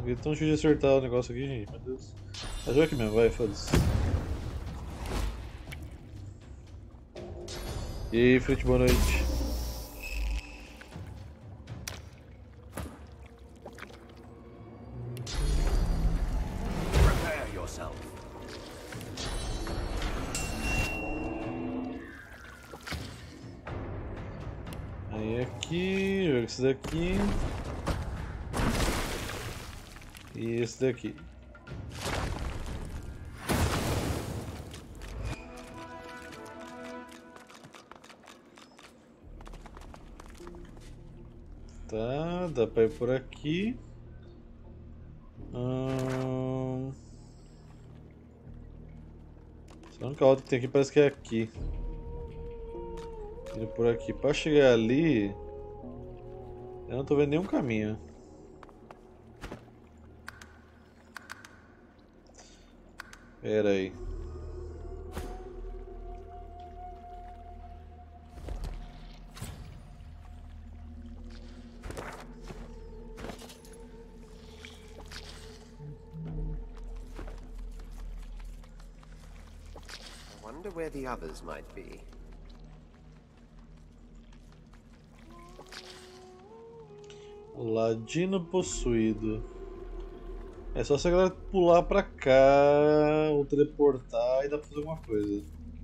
Porque tão difícil de acertar o negócio aqui, gente. Meu Deus. Mas joga aqui mesmo, vai, foda-se. E aí, Frit, boa noite. Aí aqui, joga esse daqui. E esse daqui. Tá, dá pra ir por aqui. A única outra que tem aqui parece que é aqui. Indo por aqui. Pra chegar ali, eu não tô vendo nenhum caminho. Pera aí. I wonder where the others might be. Ladino possuído. É só se a galera pular pra cá ou teleportar e dá pra fazer alguma coisa.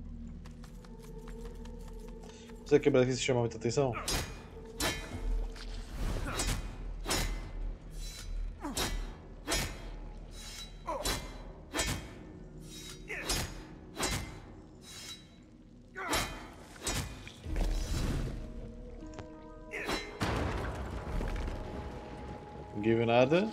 Você quebrar aqui se chama muita atenção? Ninguém viu nada.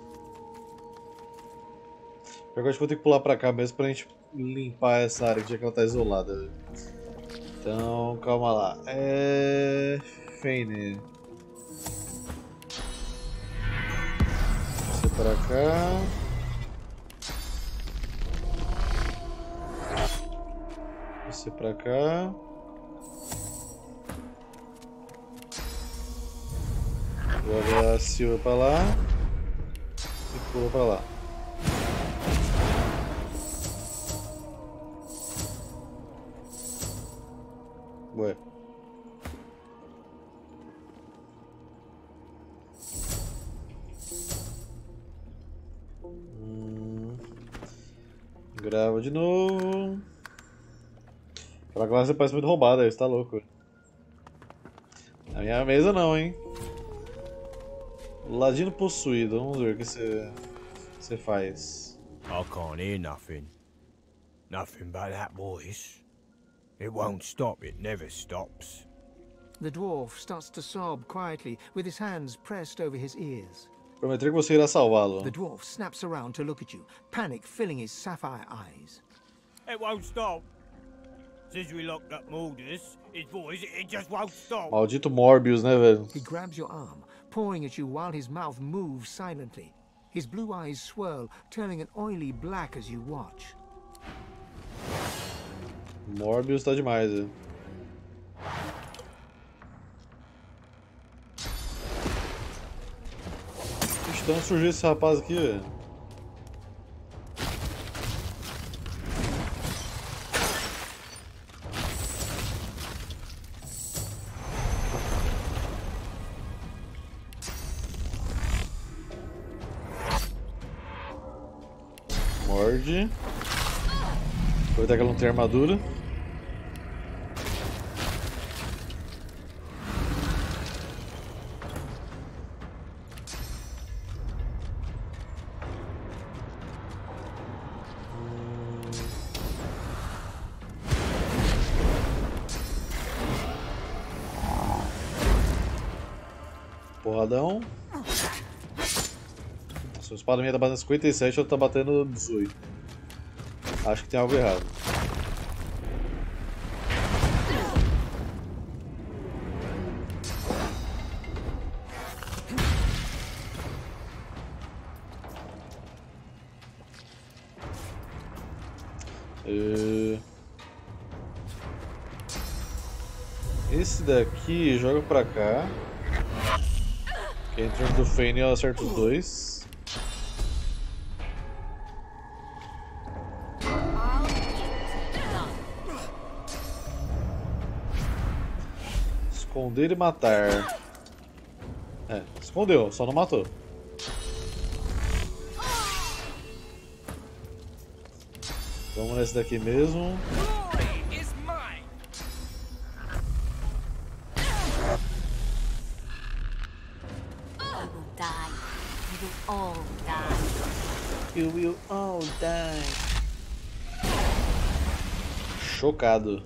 Agora acho que vou ter que pular pra cá mesmo pra gente limpar essa área, já que ela tá isolada. Então, calma lá. Feine. Você pra cá. Você pra cá. Joga a Silva pra lá. E pula pra lá. Ué. Grava de novo. Aquela classe parece muito roubada, você tá louco. Na minha mesa não, hein. Ladino possuído, vamos ver o que você faz. I can't hear nothing. Nothing but that voice. It won't stop, it never stops. The dwarf starts to sob quietly, with his hands pressed over his ears. Prometer que você irá salvá-lo. The dwarf snaps around to look at you, panic filling his sapphire eyes. It won't stop. Since we locked up Mordus, his voice, it just won't stop. Maldito Morbius, né, velho? He grabs your arm, pawing at you while his mouth moves silently. His blue eyes swirl, turning an oily black as you watch. Morbius tá demais, velho. De onde surgiu esse rapaz aqui, velho? Morde. Aproveitar que ela não tem armadura. Porradão. Sua espada minha tá batendo 57, outra tá batendo 18. Acho que tem algo errado. Esse daqui joga pra cá. Que é em torno do Fane eu acerto os dois. Esconder e matar. É, escondeu, só não matou. Vamos nesse daqui mesmo. You will all die. Chocado.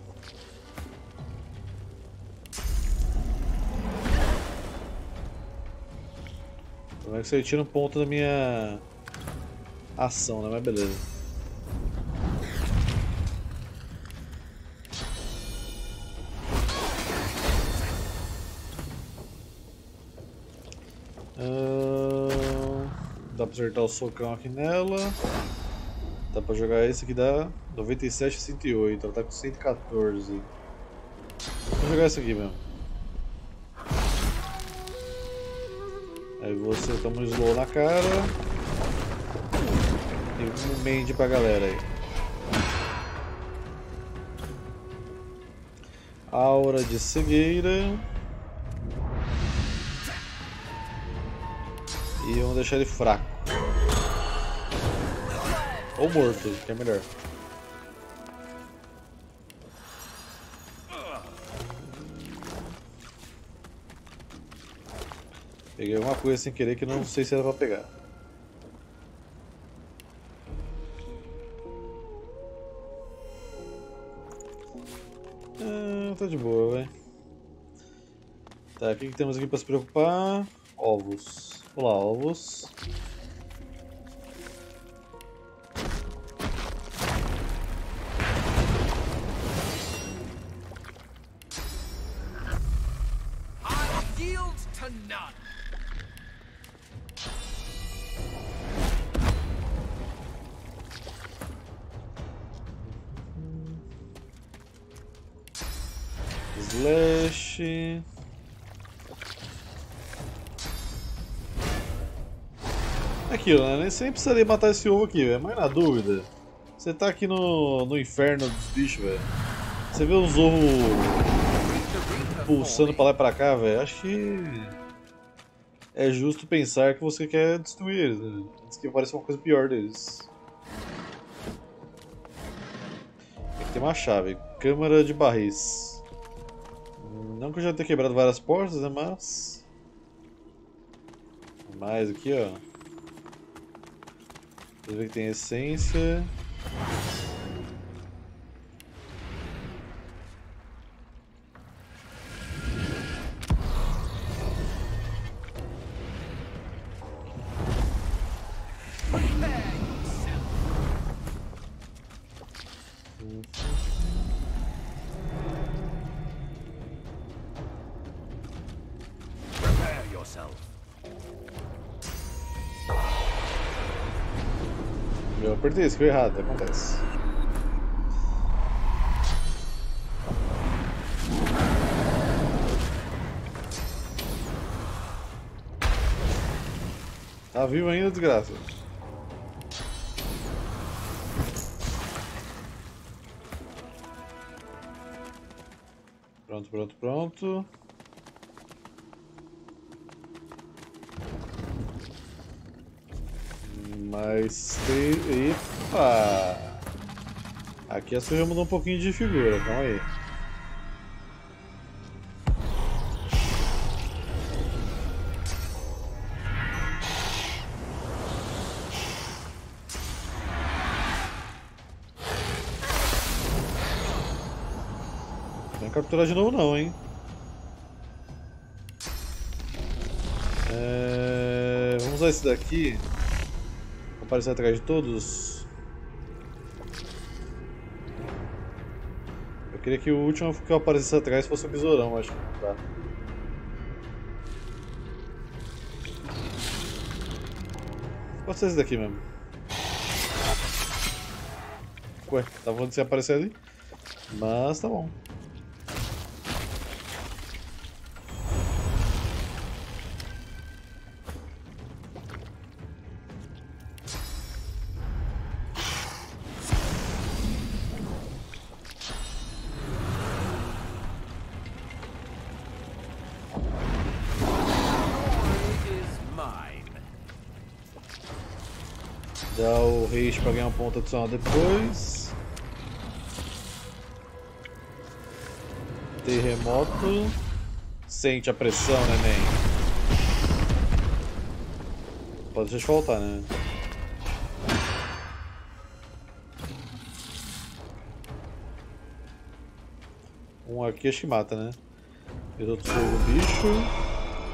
Como é que você tira um ponto da minha ação, né? Mas beleza. Dá pra acertar o socão aqui nela. Dá pra jogar esse aqui, dá 97 a 108. Ela tá com 114. Vou jogar esse aqui mesmo. Aí você toma um slow na cara. E um mende pra galera aí. Aura de cegueira. E vamos deixar ele fraco. Ou morto, que é melhor. Peguei alguma coisa sem querer que não sei se era pra pegar. Tá de boa, velho. Tá, o que temos aqui pra se preocupar? Ovos. Olá, ovos. Slash. Aquilo, né? Nem sempre precisaria matar esse ovo aqui, velho. Mas na dúvida, você tá aqui no inferno dos bichos, velho. Você vê os ovos pulsando pra lá e pra cá, velho. Acho que é justo pensar que você quer destruir eles, né? Antes que apareça uma coisa pior deles. Aqui tem uma chave. Câmara de barris. Não que eu já tenha quebrado várias portas, né? Mas... mais aqui, ó. Você vê que tem essência. Eu apertei isso, foi errado, acontece. Tá vivo ainda, desgraça. Pronto, pronto, pronto. Mas tem... epa! Aqui a coisa mudou um pouquinho de figura, calma aí. Não vem capturar de novo não, hein? Vamos usar esse daqui. Aparecer atrás de todos. Eu queria que o último que aparecesse atrás fosse o besourão, acho que não dá. Pode ser esse daqui mesmo. Ué, tava falando de você aparecer ali? Mas tá bom. Dá o haste pra ganhar um ponto adicional depois. Terremoto. Sente a pressão, neném. Pode deixar de faltar, né? Um aqui acho que mata, né? E o outro fogo do bicho.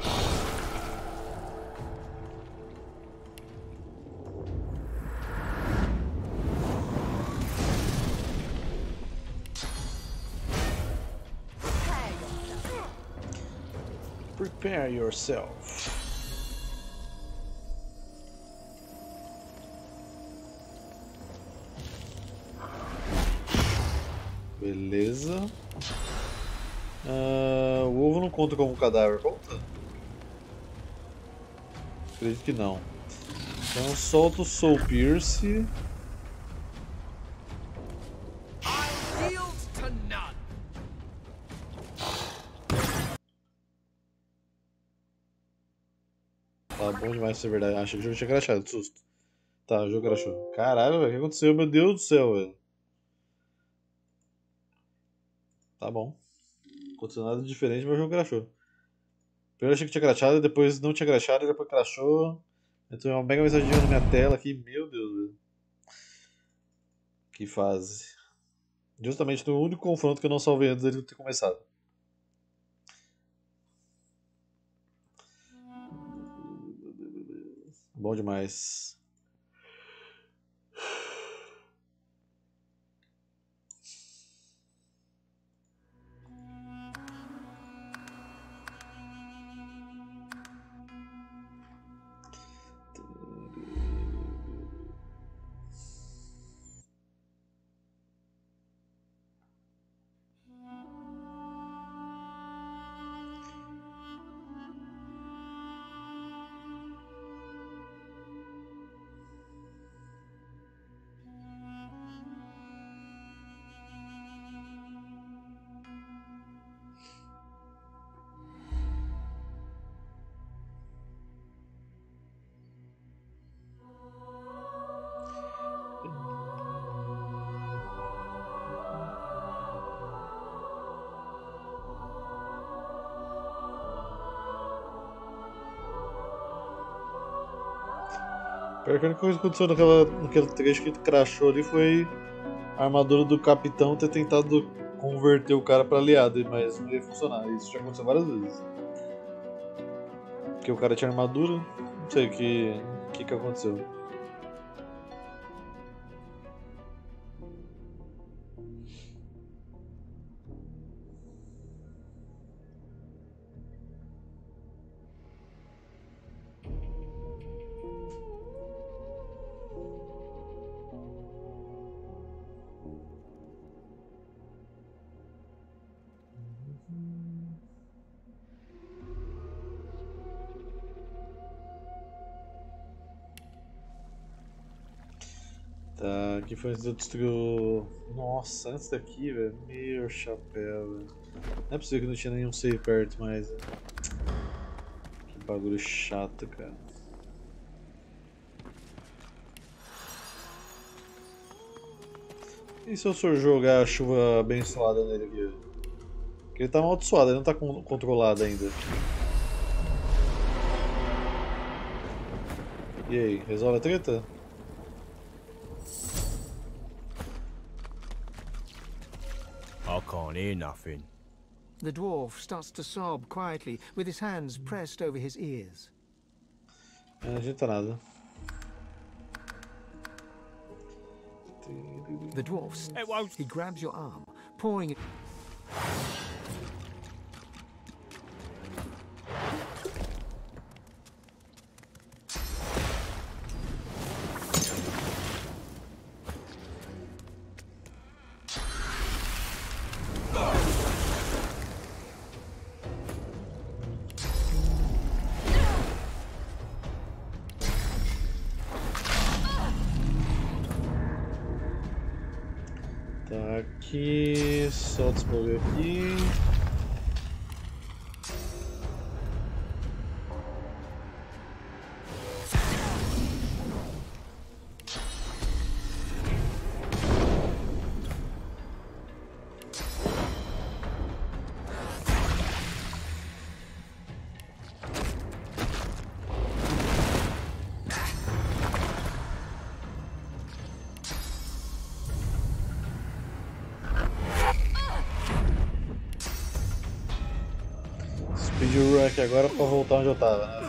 Prepare yourself. Beleza. O ovo não conta como cadáver, conta? Acredito que não. Então solta o Soul Pierce. Tá bom demais ser verdade. Achei que o jogo tinha crashado, de susto. Tá, o jogo crashou. Caralho, velho, o que aconteceu? Meu Deus do céu, velho. Tá bom. Não aconteceu nada diferente, mas o jogo crashou. Primeiro eu achei que tinha crashado, depois não tinha crashado, e depois crashou. Então é uma mega mensagem na minha tela aqui. Meu Deus, velho. Que fase. Justamente no único confronto que eu não salvei antes dele ter começado. Bom demais. Pior que a única coisa que aconteceu naquele trecho que crashou ali foi a armadura do capitão ter tentado converter o cara pra aliado, mas não ia funcionar. Isso já aconteceu várias vezes. Porque o cara tinha armadura, não sei o que aconteceu. Tá, aqui foi antes de eu destruir o... Nossa, antes daqui, velho. Meu chapéu, velho. Não é possível que não tinha nenhum save perto mais, velho. Que bagulho chato, cara. E se eu for jogar a chuva abençoada nele aqui, velho? Porque ele tá amaldiçoado, ele não tá controlado ainda. E aí, resolve a treta? I can't hear nothing. The dwarf starts to sob quietly, with his hands pressed over his ears. Não adianta nada. The dwarf, It won't. he grabs your arm, pouring it. Tá aqui, solta esse bagulho aqui. Pedi o Run aqui agora pra voltar onde eu tava, né?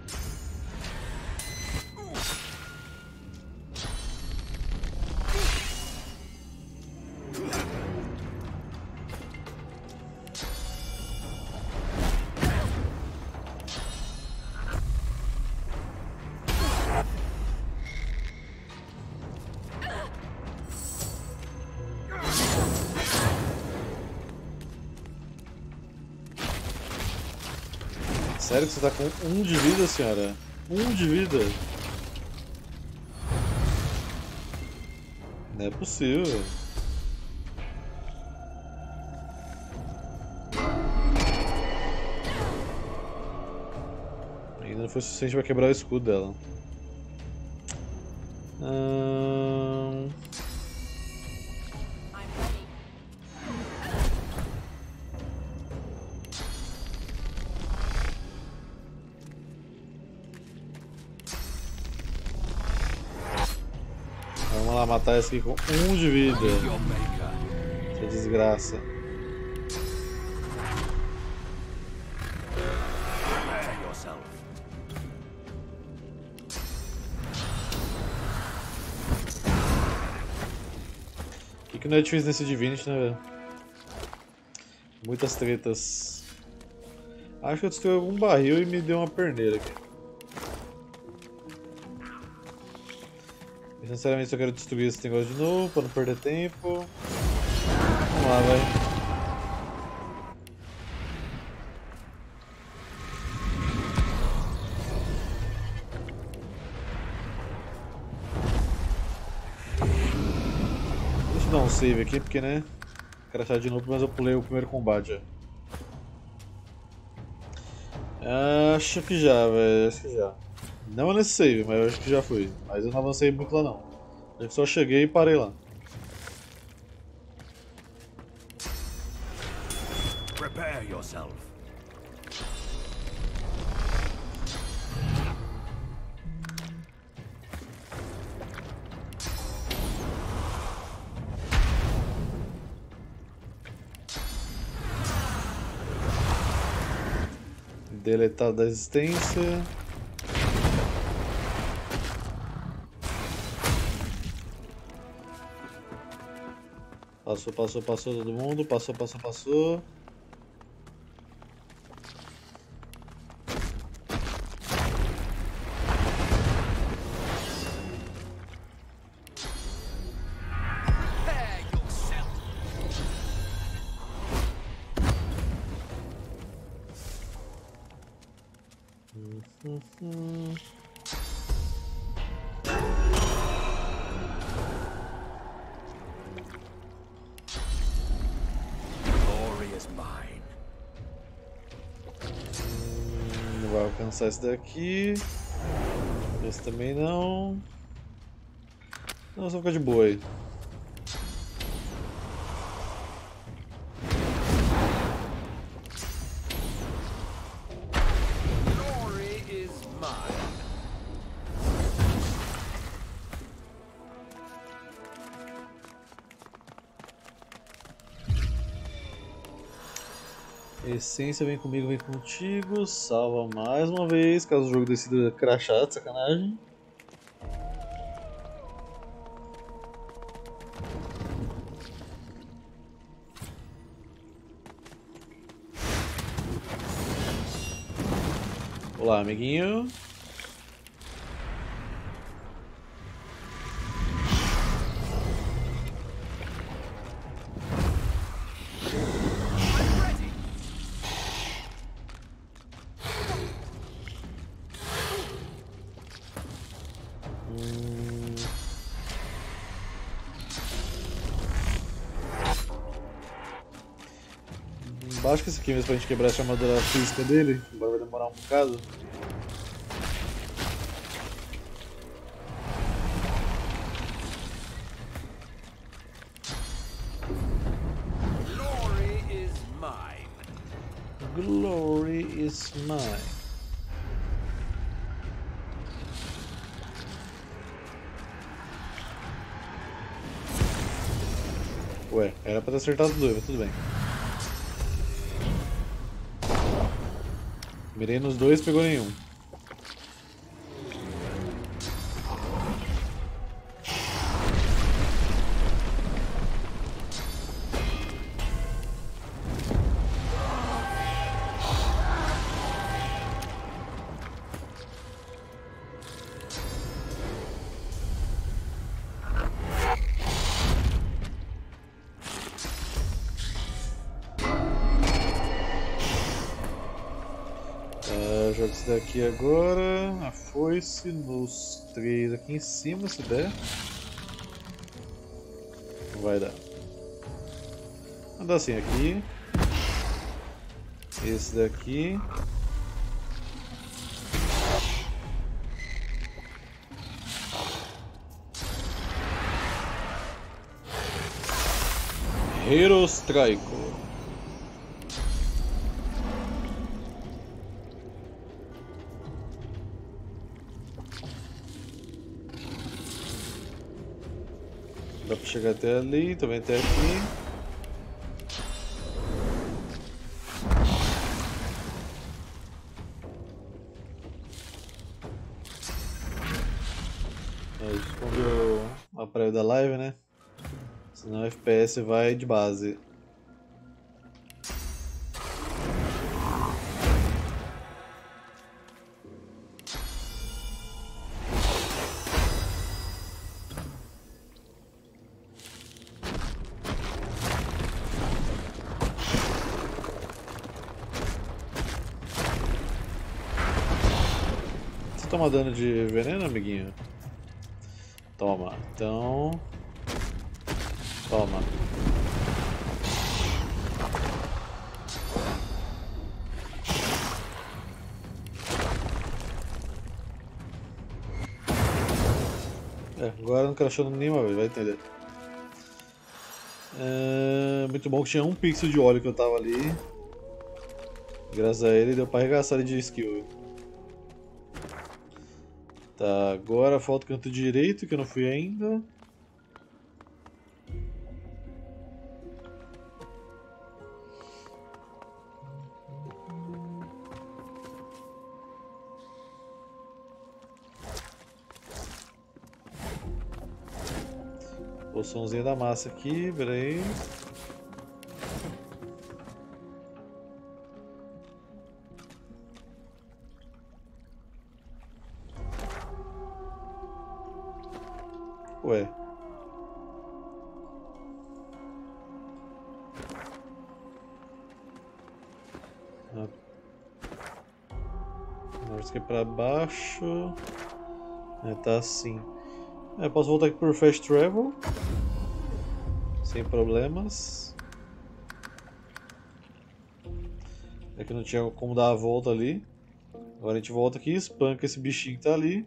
Sério que você tá com 1 de vida, senhora? 1 de vida? Não é possível. Ainda não foi suficiente pra quebrar o escudo dela. Vamos lá matar esse aqui com 1 de vida. Que desgraça. O que não é difícil nesse Divinity, né, velho? Muitas tretas. Acho que eu destruí algum barril e me deu uma perneira aqui. E, sinceramente, eu quero destruir esse negócio de novo pra não perder tempo. Vamos lá, vai. Deixa eu dar um save aqui, porque, né? Quero achar de novo, mas eu pulei o primeiro combate já. Acho que já, velho. Acho que já. Não nesse save, mas eu acho que já fui. Mas eu não avancei muito lá não. Eu só cheguei e parei lá. Prepare yourself. Deletado da existência. Passou todo mundo. Passou. Não vai alcançar esse daqui. Esse também não. Não, só ficar de boa aí. Essência, vem comigo, vem contigo. Salva mais uma vez, caso o jogo decida crashar, de sacanagem. Olá, amiguinho. Acho que esse aqui mesmo pra gente quebrar a chamadora física dele, embora vai demorar um bocado. Glory is mine. Ué, era pra ter acertado dois, mas tudo bem. Mirei nos dois, pegou nenhum. Joga esse daqui agora. A foice nos 3 aqui em cima, se der. Não vai dar. Vou dar assim aqui. Esse daqui. Hero Strike. Dá pra chegar até ali, também até aqui. Aí escondeu a prévia da live, né? Senão o FPS vai de base. Toma dano de veneno, amiguinho? Toma. Então... Toma. Agora não crashou nenhuma vez, vai entender. Muito bom que tinha um pixel de óleo que eu tava ali. Graças a ele deu pra arregaçar ele de skill. Tá, agora falta o canto direito que eu não fui ainda. Poçãozinha da massa aqui, peraí. Ué. Vamos aqui pra baixo. Tá assim. Posso voltar aqui por Fast Travel. Sem problemas. É que não tinha como dar a volta ali. Agora a gente volta aqui e espanca esse bichinho que tá ali.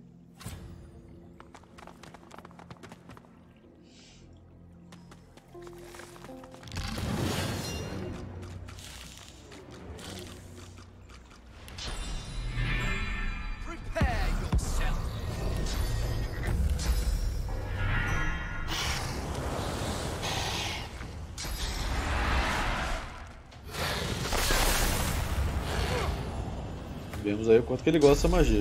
Vemos aí o quanto que ele gosta dessa magia.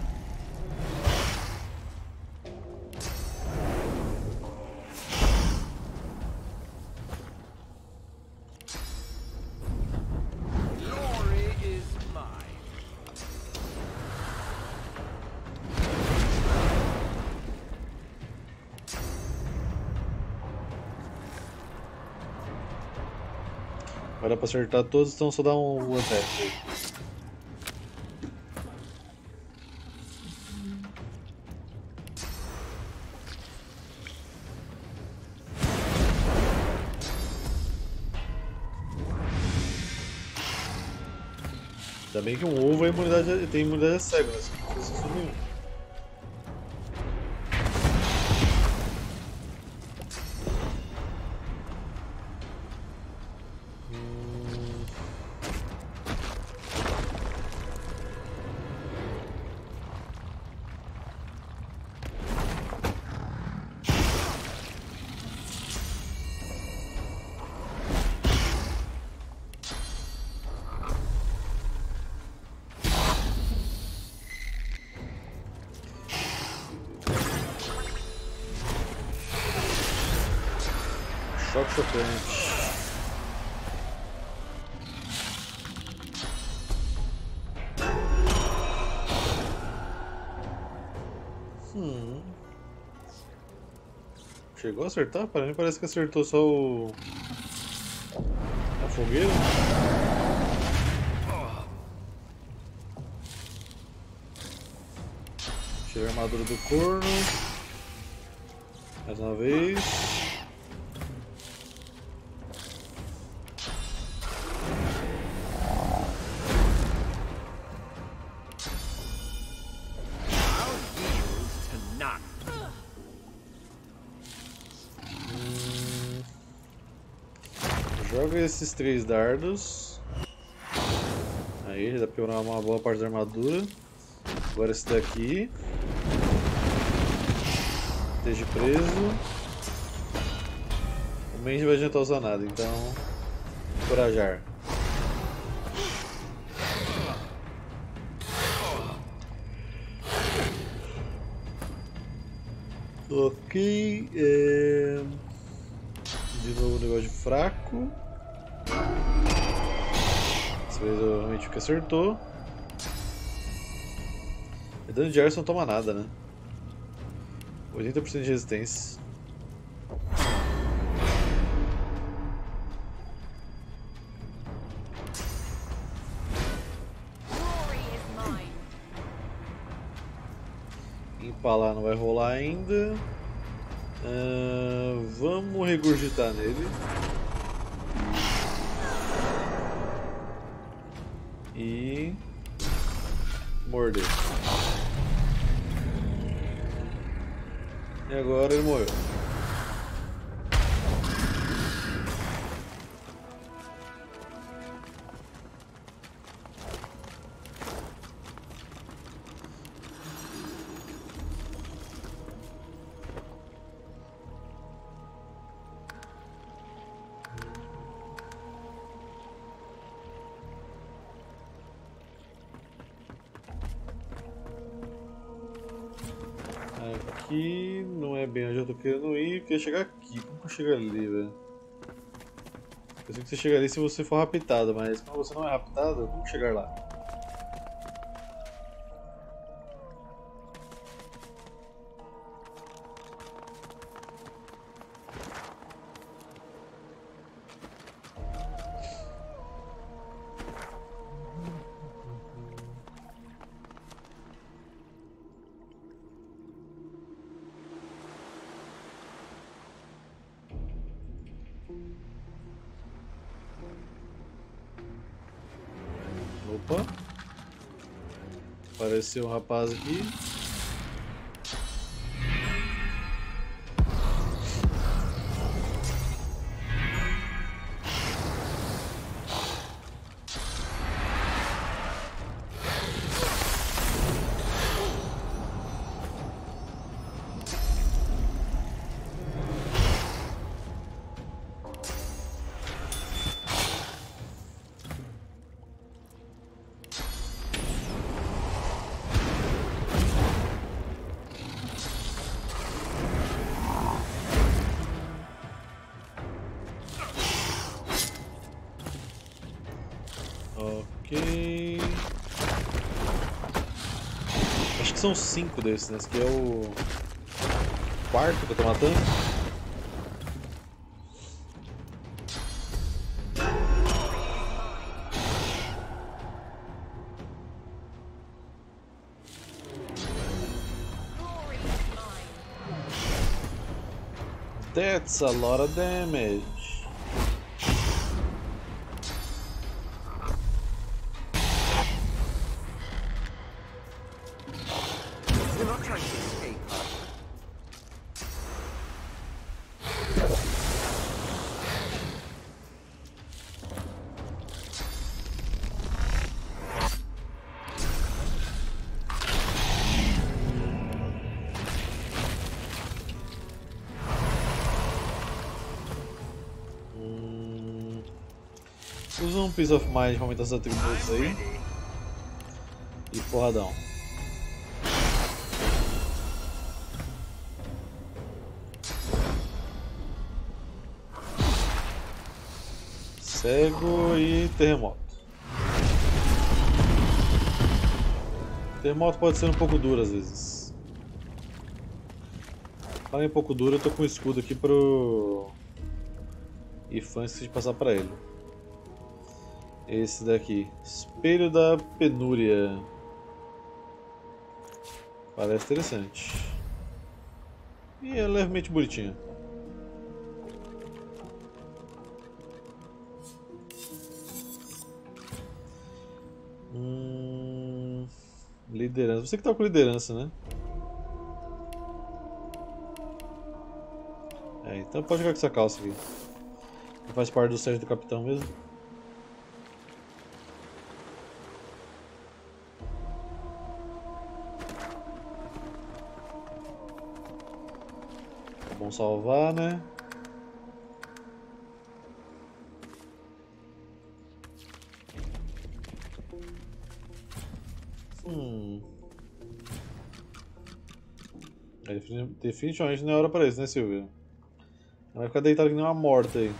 Agora pra acertar todos, então só dá um attack. Ainda bem que um ovo tem imunidade cega, né? Se não fosse isso nenhum. Choque chocante. Chegou a acertar? Para mim parece que acertou só a fogueira. Tira a armadura do corno. Mais uma vez. Joga esses 3 dardos. Aí, dá pra piorar uma boa parte da armadura. Agora esse daqui. Esteja preso. O Mandy não vai adiantar usar nada, então. Encorajar. Ok. De novo o negócio de fraco. Dessa vez eu realmente que acertou. E dano de ar não toma nada, né? 80% de resistência. Empalar não vai rolar ainda. Vamos regurgitar nele. E morder. E agora ele morreu. Aqui não é bem onde eu tô querendo ir, eu queria chegar aqui. Como que eu chego ali, velho? Eu sei que você chega ali se você for raptado, mas quando você não é raptado, como chegar lá? Opa! Apareceu um rapaz aqui. Ok. Acho que são 5 desses, né? Esse aqui é o quarto que eu tô matando. That's a lot of damage. You're not trying to escape, are you? Usa um Peace of Mind pra aumentar os atributos aí. E porradão. Cego e terremoto. Terremoto pode ser um pouco duro às vezes. Falando em um pouco duro, eu tô com o escudo aqui pro Ifan, esqueci de passar pra ele. Esse daqui, Espelho da Penúria. Parece interessante. E é levemente bonitinho. Liderança. Você que tá com liderança, né? É, então pode ficar com essa calça aqui. Não faz parte do set do capitão mesmo. É bom salvar, né? Definitivamente não é hora pra isso, né, Silvia? Vai ficar deitado que nem uma morta aí.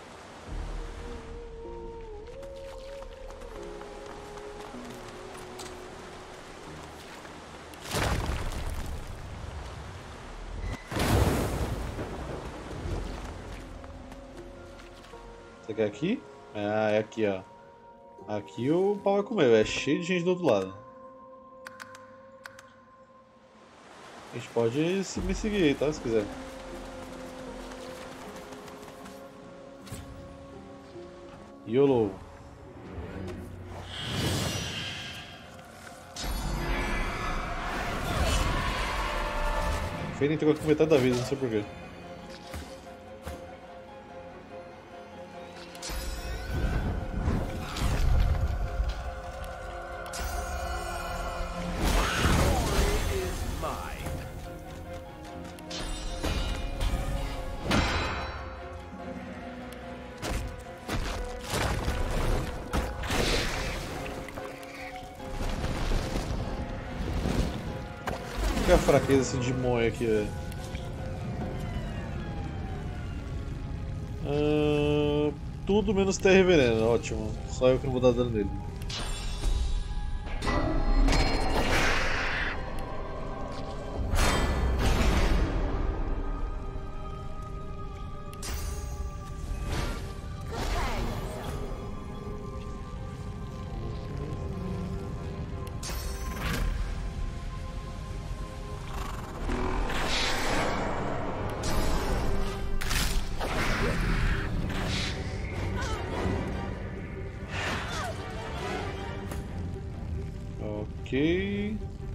Você quer aqui? Ah, é aqui, ó. Aqui o pau vai comer, é cheio de gente do outro lado. A gente pode me seguir aí, tá? Se quiser. YOLO. Fênix entrou com metade da vida, não sei porquê. Que é a fraqueza assim, de Moe aqui, velho. Tudo menos terra e veneno, ótimo. Só eu que não vou dar dano nele. Ok.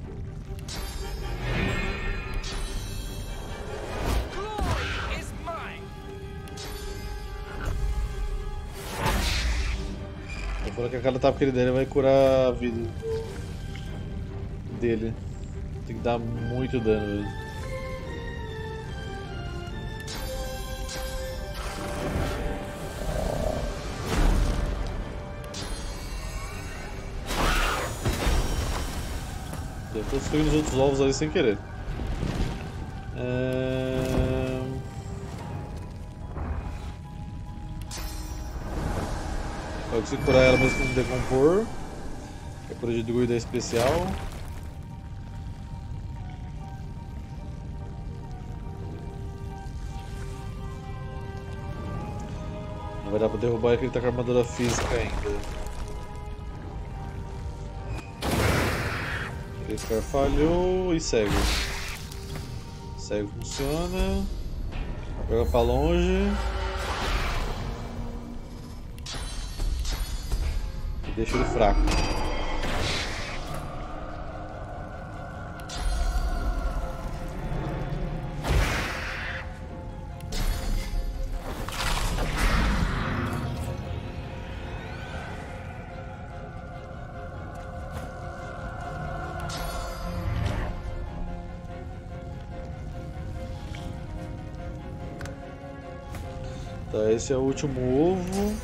Eu falo que a cada tapa que ele der, ele vai curar a vida dele. Tem que dar muito dano, velho. Eu tô destruindo os outros ovos ali sem querer. Eu consigo curar ela mesmo com decompor. Que é cura de druida especial. Não vai dar pra derrubar ele que ele tá com a armadura física ainda. Esse cara falhou e cego. Cego funciona. Joga pra longe. E deixa ele fraco. Tá, esse é o último ovo.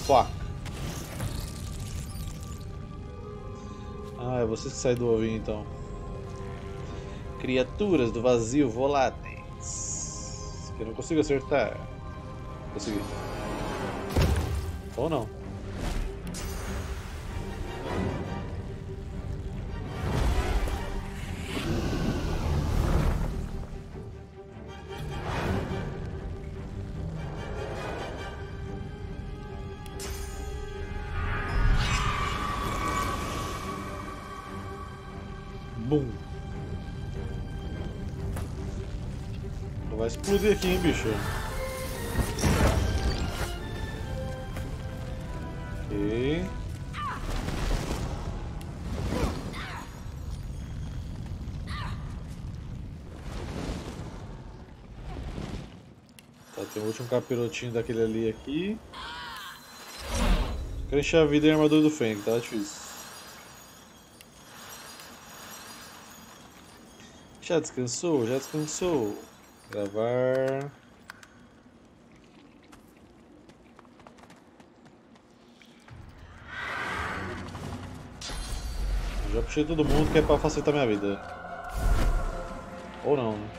Fuck. Ah, é você que sai do ovinho então. Criaturas do vazio voláteis. Que eu não consigo acertar. Consegui. Ou não. Bum. Vai explodir aqui, hein, bicho. Ok. Tá, tem o último capirotinho daquele ali aqui. Quero encher a vida em armadura do Feng, tá difícil. Já descansou? Já descansou. Gravar. Já puxei todo mundo que é pra facilitar minha vida. Ou não, né?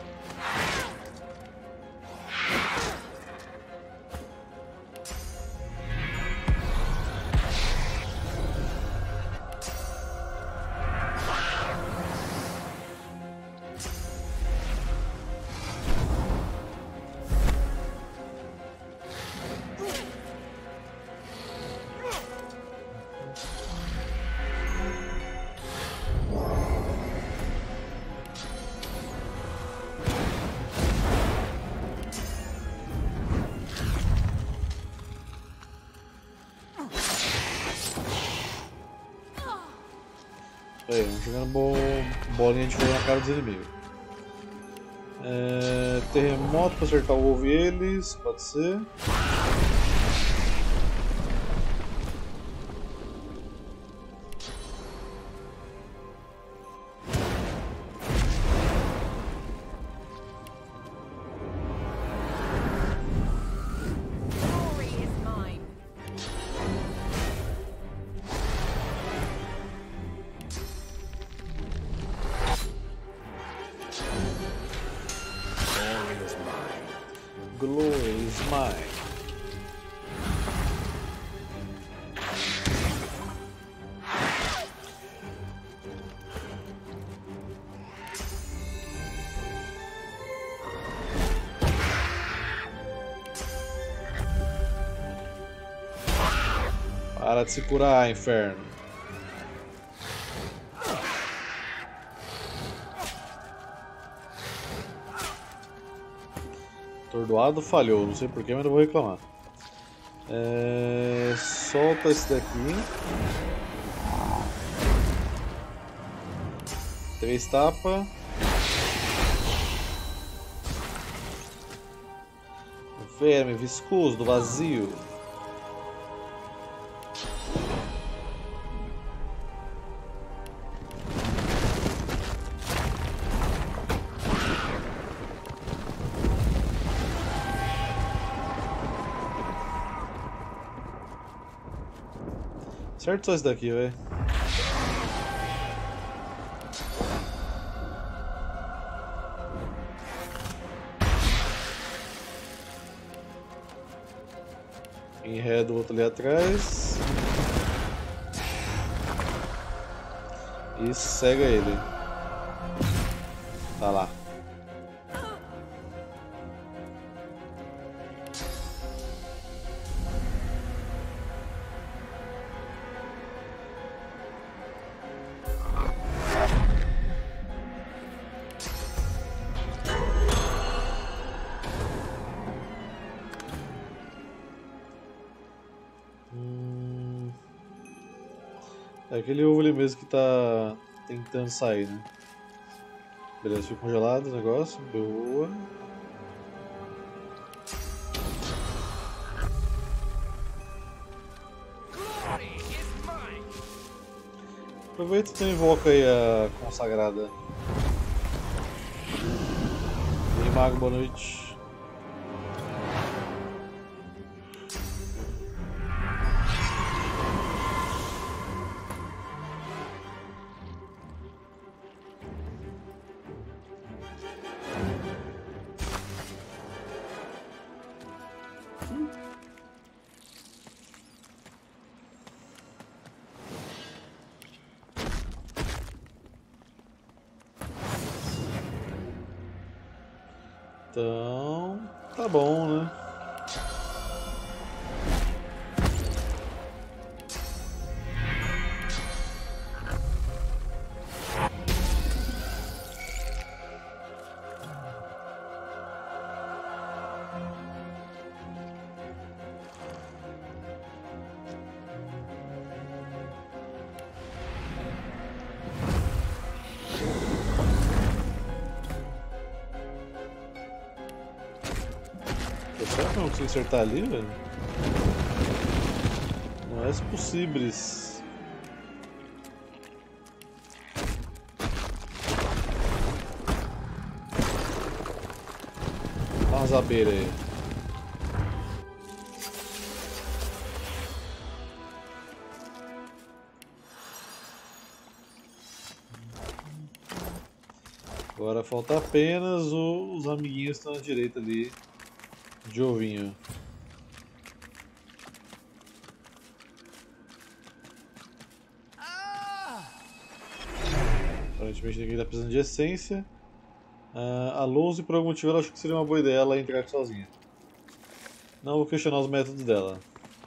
Aí, vamos jogando bolinha de fogo na cara dos inimigos. Terremoto pra acertar o ovo e eles, pode ser. Glory is mine. Para de se curar, inferno. Atordoado falhou, não sei porquê, mas não vou reclamar. Solta esse daqui. 3 tapas. Verme viscoso do vazio. Certo só esse daqui, velho. Enreda o outro ali atrás. E cega ele. Tá lá. É aquele ovo ali mesmo que tá tentando sair, né? Beleza, ficou congelado o negócio. Boa. Aproveita e então invoca aí a consagrada. E aí, mago, boa noite. Então, tá bom, né? Será que eu não consigo acertar ali, velho? Não é possível. Dá umas abelhas aí. Agora falta apenas os amiguinhos que estão à direita ali de ovinho. Aparentemente ninguém está precisando de essência. A Lose, por algum motivo, ela achou que seria uma boa ideia ela entregar sozinha. Não vou questionar os métodos dela.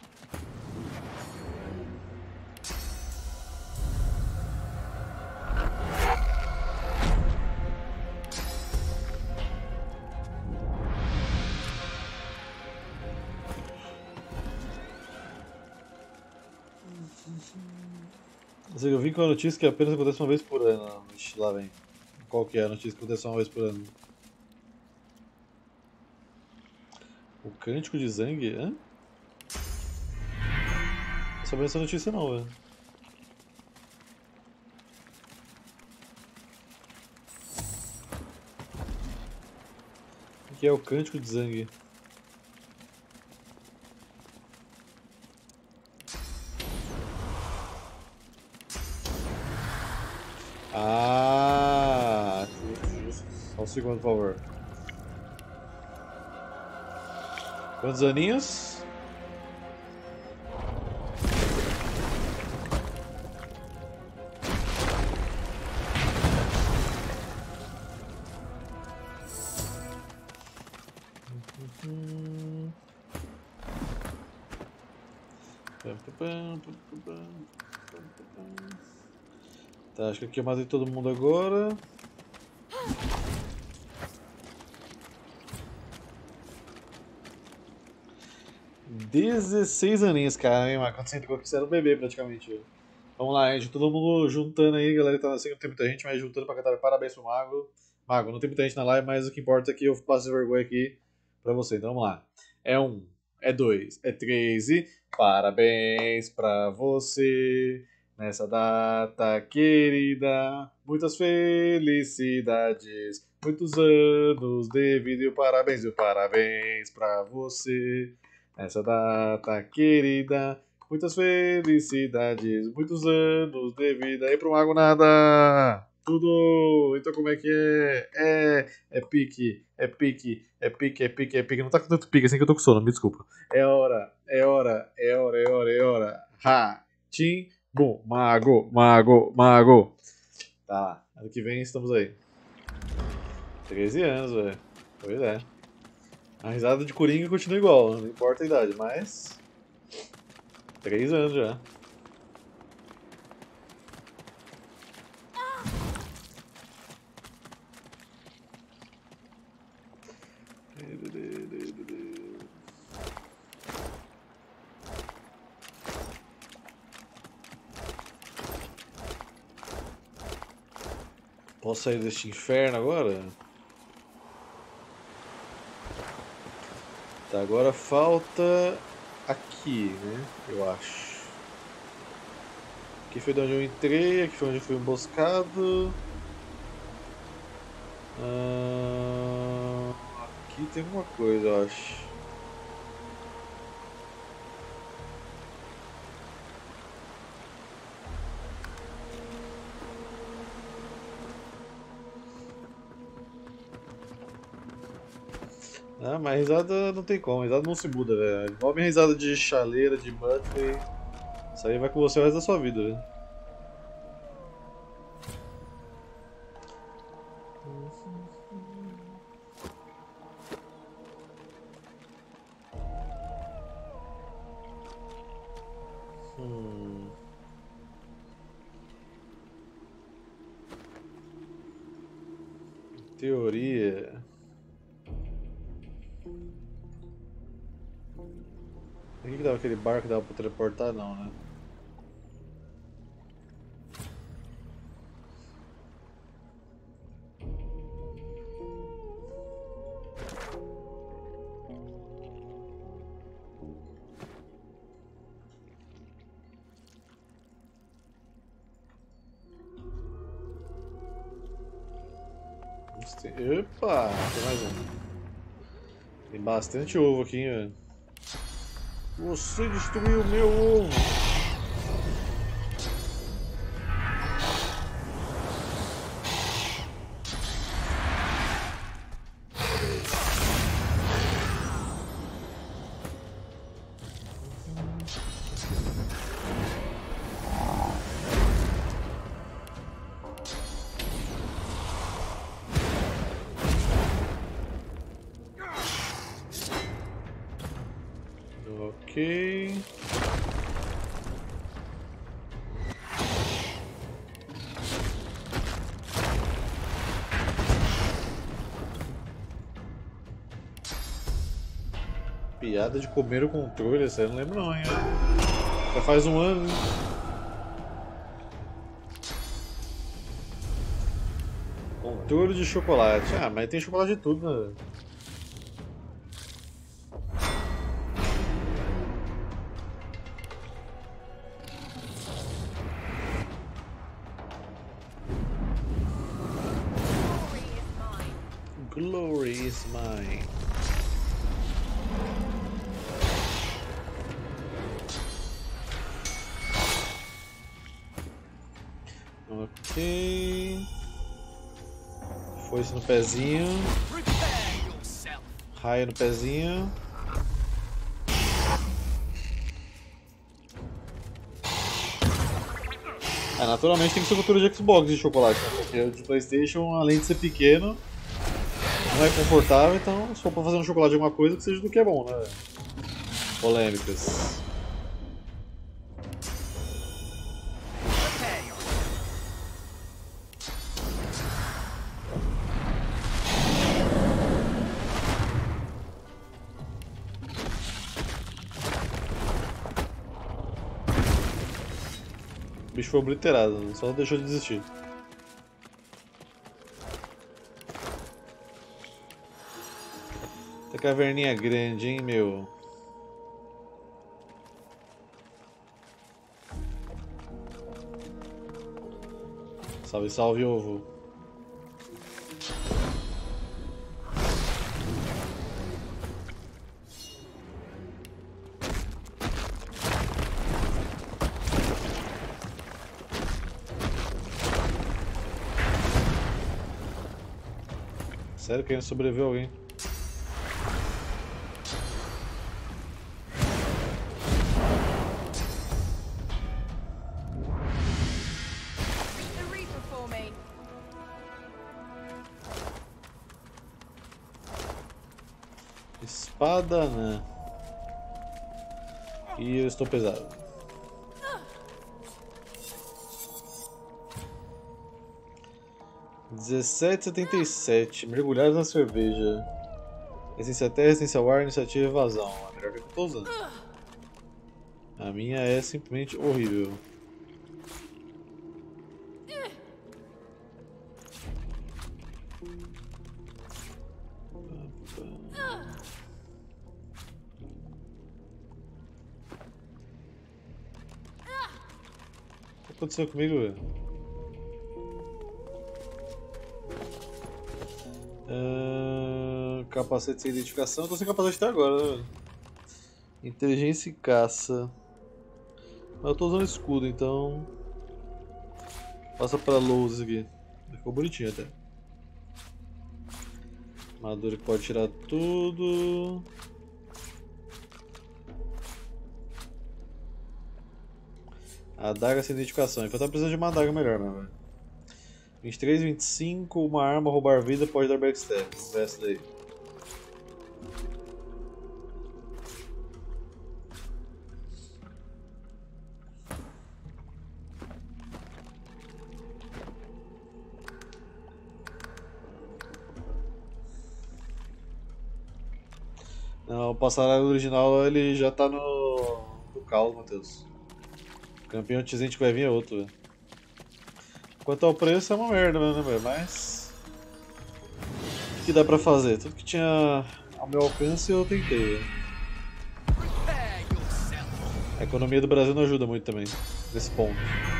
Eu vim com a notícia que apenas acontece uma vez por ano. Ixi, lá vem. Qual que é a notícia que acontece uma vez por ano? O Cântico de Zang? Hã? Não sabia essa notícia não, velho. O que é o Cântico de Zang? Ah, justo. Só um segundo, por favor. Quantos aninhos? Tá, acho que aqui eu matei todo mundo agora. $16 aninhos, cara, hein, Marco? Quando você entrou aqui, você era um bebê praticamente. Vamos lá, gente, todo mundo juntando aí, galera. Tá assim, não tem muita gente, mas juntando pra cantar parabéns pro Mago. Mago, não tem muita gente na live, mas o que importa é que eu passo vergonha aqui pra você. Então vamos lá. É 1, é 2, é 3 e parabéns pra você nessa data querida. Muitas felicidades, muitos anos de vida e o parabéns pra você nessa data querida. Muitas felicidades, muitos anos de vida e pro Mago nada. Tudo! Então como é que é? É pique, é pique, é pique, é pique, é pique. Não tá com tanto pique assim que eu tô com sono, me desculpa. É hora, é hora, é hora, é hora, é hora. Ha! Tim, bom, Mago, Mago, Mago. Tá, ano que vem estamos aí. 13 anos, velho. Pois é. A risada de Coringa continua igual, não importa a idade, mas... 3 anos já. Posso sair deste inferno agora? Tá, agora falta aqui, né? Eu acho. Aqui foi de onde eu entrei, aqui foi onde eu fui emboscado. Aqui tem alguma coisa, eu acho. Ah, mas risada não tem como, risada não se muda, velho. Igual a minha risada de chaleira, de Mudley. Isso aí vai com você o resto da sua vida, velho. Teoria. Aqui que dava aquele barco que dava pra teleportar? Não, né? Opa, tem mais um. Tem bastante ovo aqui, velho. Você destruiu meu ovo. Ok. Piada de comer o controle, essa eu não lembro não, hein? Já faz um ano, né? Controle de chocolate. Ah, mas tem chocolate de tudo, né? Glory is mine. Ok. Foice no pezinho. Raio no pezinho. Ah, naturalmente tem que ser cultura de Xbox de chocolate, né? Porque o de PlayStation, além de ser pequeno, não é confortável, então se for pra fazer um chocolate de alguma coisa, que seja do que é bom, né? Polêmicas. O bicho foi obliterado, só deixou de desistir. Tá caverninha grande, hein, meu? Salve, salve, ovo. Sério que ainda sobreviveu alguém? The Reaper for me. Espada, né? E eu estou pesado. R$17,77. Mergulhados na cerveja. Essência terra, essência ar, iniciativa e evasão. A melhor que eu tô usando. A minha é simplesmente horrível. O que aconteceu comigo, velho? Capacete sem identificação. Eu tô sem capacete até agora, né, velho? Inteligência e caça. Mas eu tô usando escudo, então. Passa pra Lowe's aqui. Ficou bonitinho até. Armadura que pode tirar tudo. Adaga sem identificação. Então tá precisando de uma adaga melhor, né, velho? 23, 25, uma arma, roubar vida, pode dar backstab. Vamos ver essa daí. Não, o passaralho original ele já tá no caos, Matheus. O campeão Tizente que vai vir é outro, velho. Quanto ao preço é uma merda, né, velho? Mas. O que dá pra fazer? Tudo que tinha ao meu alcance eu tentei, velho. A economia do Brasil não ajuda muito também, nesse ponto.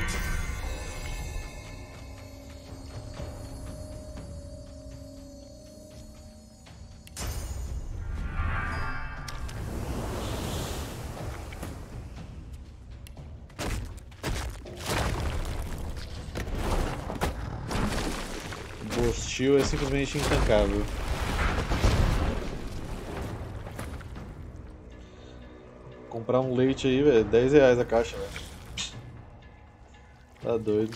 O hostil é simplesmente intancável. Comprar um leite aí, velho, 10 reais a caixa, velho. Tá doido.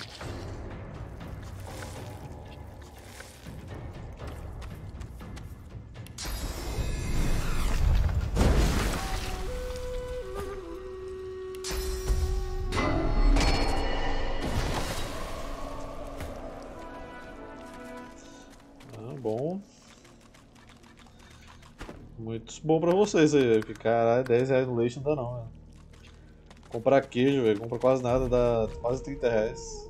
Bom. Muito bom pra vocês aí, velho. Porque caralho, 10 reais no leite não dá não, velho. Comprar queijo, velho. Compra quase nada, dá quase 30 reais.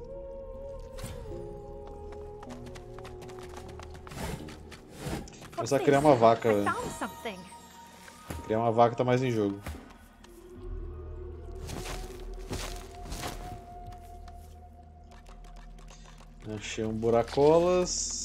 Começar a criar uma vaca, velho. Criar uma vaca tá mais em jogo. Achei um buracolas.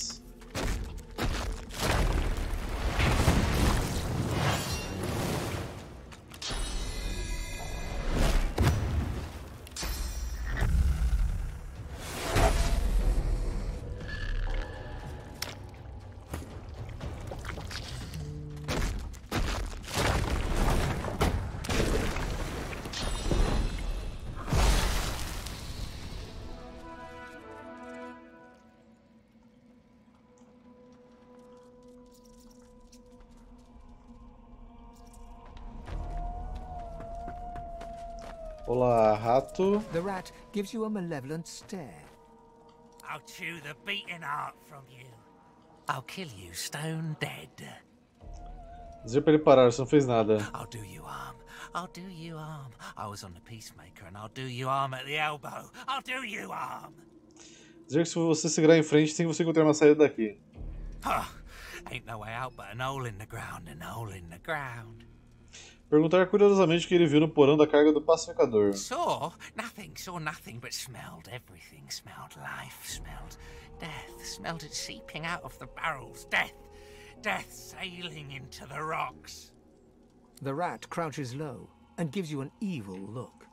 Olá, rato. The rat gives you a malevolent stare. I'll chew the beating heart from you. I'll kill you stone dead. Dizer pra ele parar, você não fez nada. I'll do you harm. I'll do you harm. I was on the Peacemaker and I'll do you harm at the elbow. I'll do you harm. Dizer que se você segurar em frente, sim, você encontrar uma saída daqui. Huh. Ain't no way out but an hole in the ground, an hole in the ground. Perguntar curiosamente o que ele viu no porão da carga do pacificador. Saw nothing, but smelled everything. Smelled life, smelled death, smelled it seeping out of the barrels. Death sailing into the rocks. The rat crouches low and gives you an evil look.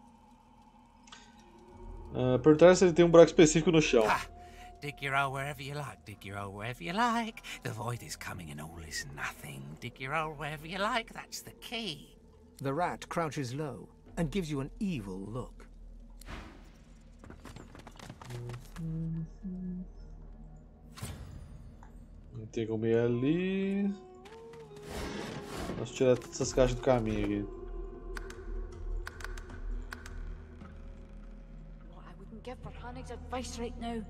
Perguntar se ele tem um buraco específico no chão. Ah, dig your hole wherever you like, dig your hole wherever you like. The void is coming and all is nothing. Dig your hole wherever you like, that's the key. The rat crouches low and gives you an evil look. Tem como ir ali. Vamos tirar todas essas caixas do caminho aqui. What I wouldn't give for Hanig's advice right now.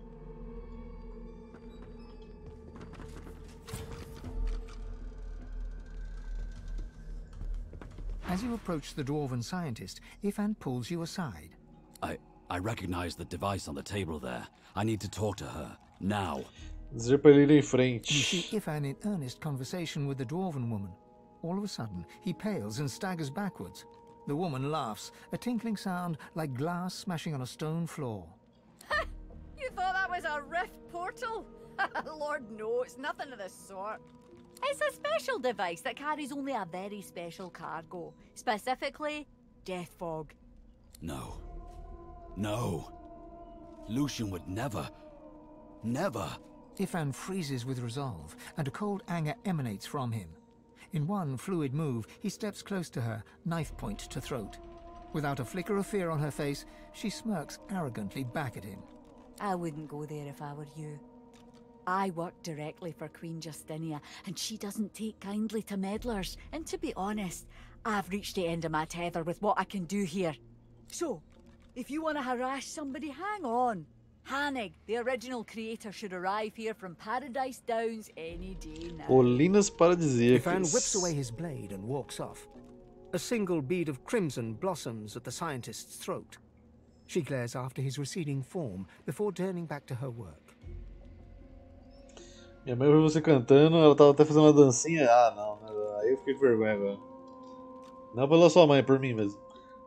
As you approach the dwarven scientist, Ifan pulls you aside. I recognize the device on the table there. I need to talk to her, now. Dizer pra ele ir em You frente. see Ifan in earnest conversation with the dwarven woman. All of a sudden, he pales and staggers backwards. The woman laughs, a tinkling sound like glass smashing on a stone floor. You thought that was a rift portal? Lord, no, it's nothing of the sort. It's a special device that carries only a very special cargo. Specifically, death fog. No. No. Lucian would never. Never. Ifan freezes with resolve, and a cold anger emanates from him. In one fluid move, he steps close to her, knife point to throat. Without a flicker of fear on her face, she smirks arrogantly back at him. I wouldn't go there if I were you. I work directly for Queen Justinia, and she doesn't take kindly to meddlers. And to be honest, I've reached the end of my tether with what I can do here. So, if you want to harass somebody, hang on. Hannig, the original creator, should arrive here from Paradise Downs any day now. Colinas Ifan whips paradisíacas. away his blade and walks off. A single bead of crimson blossoms at the scientist's throat. She glares after his receding form before turning back to her work. Minha mãe ouviu você cantando, ela tava até fazendo uma dancinha. Ah, não, né? Aí eu fiquei com vergonha agora. Não pela sua mãe, por mim mesmo.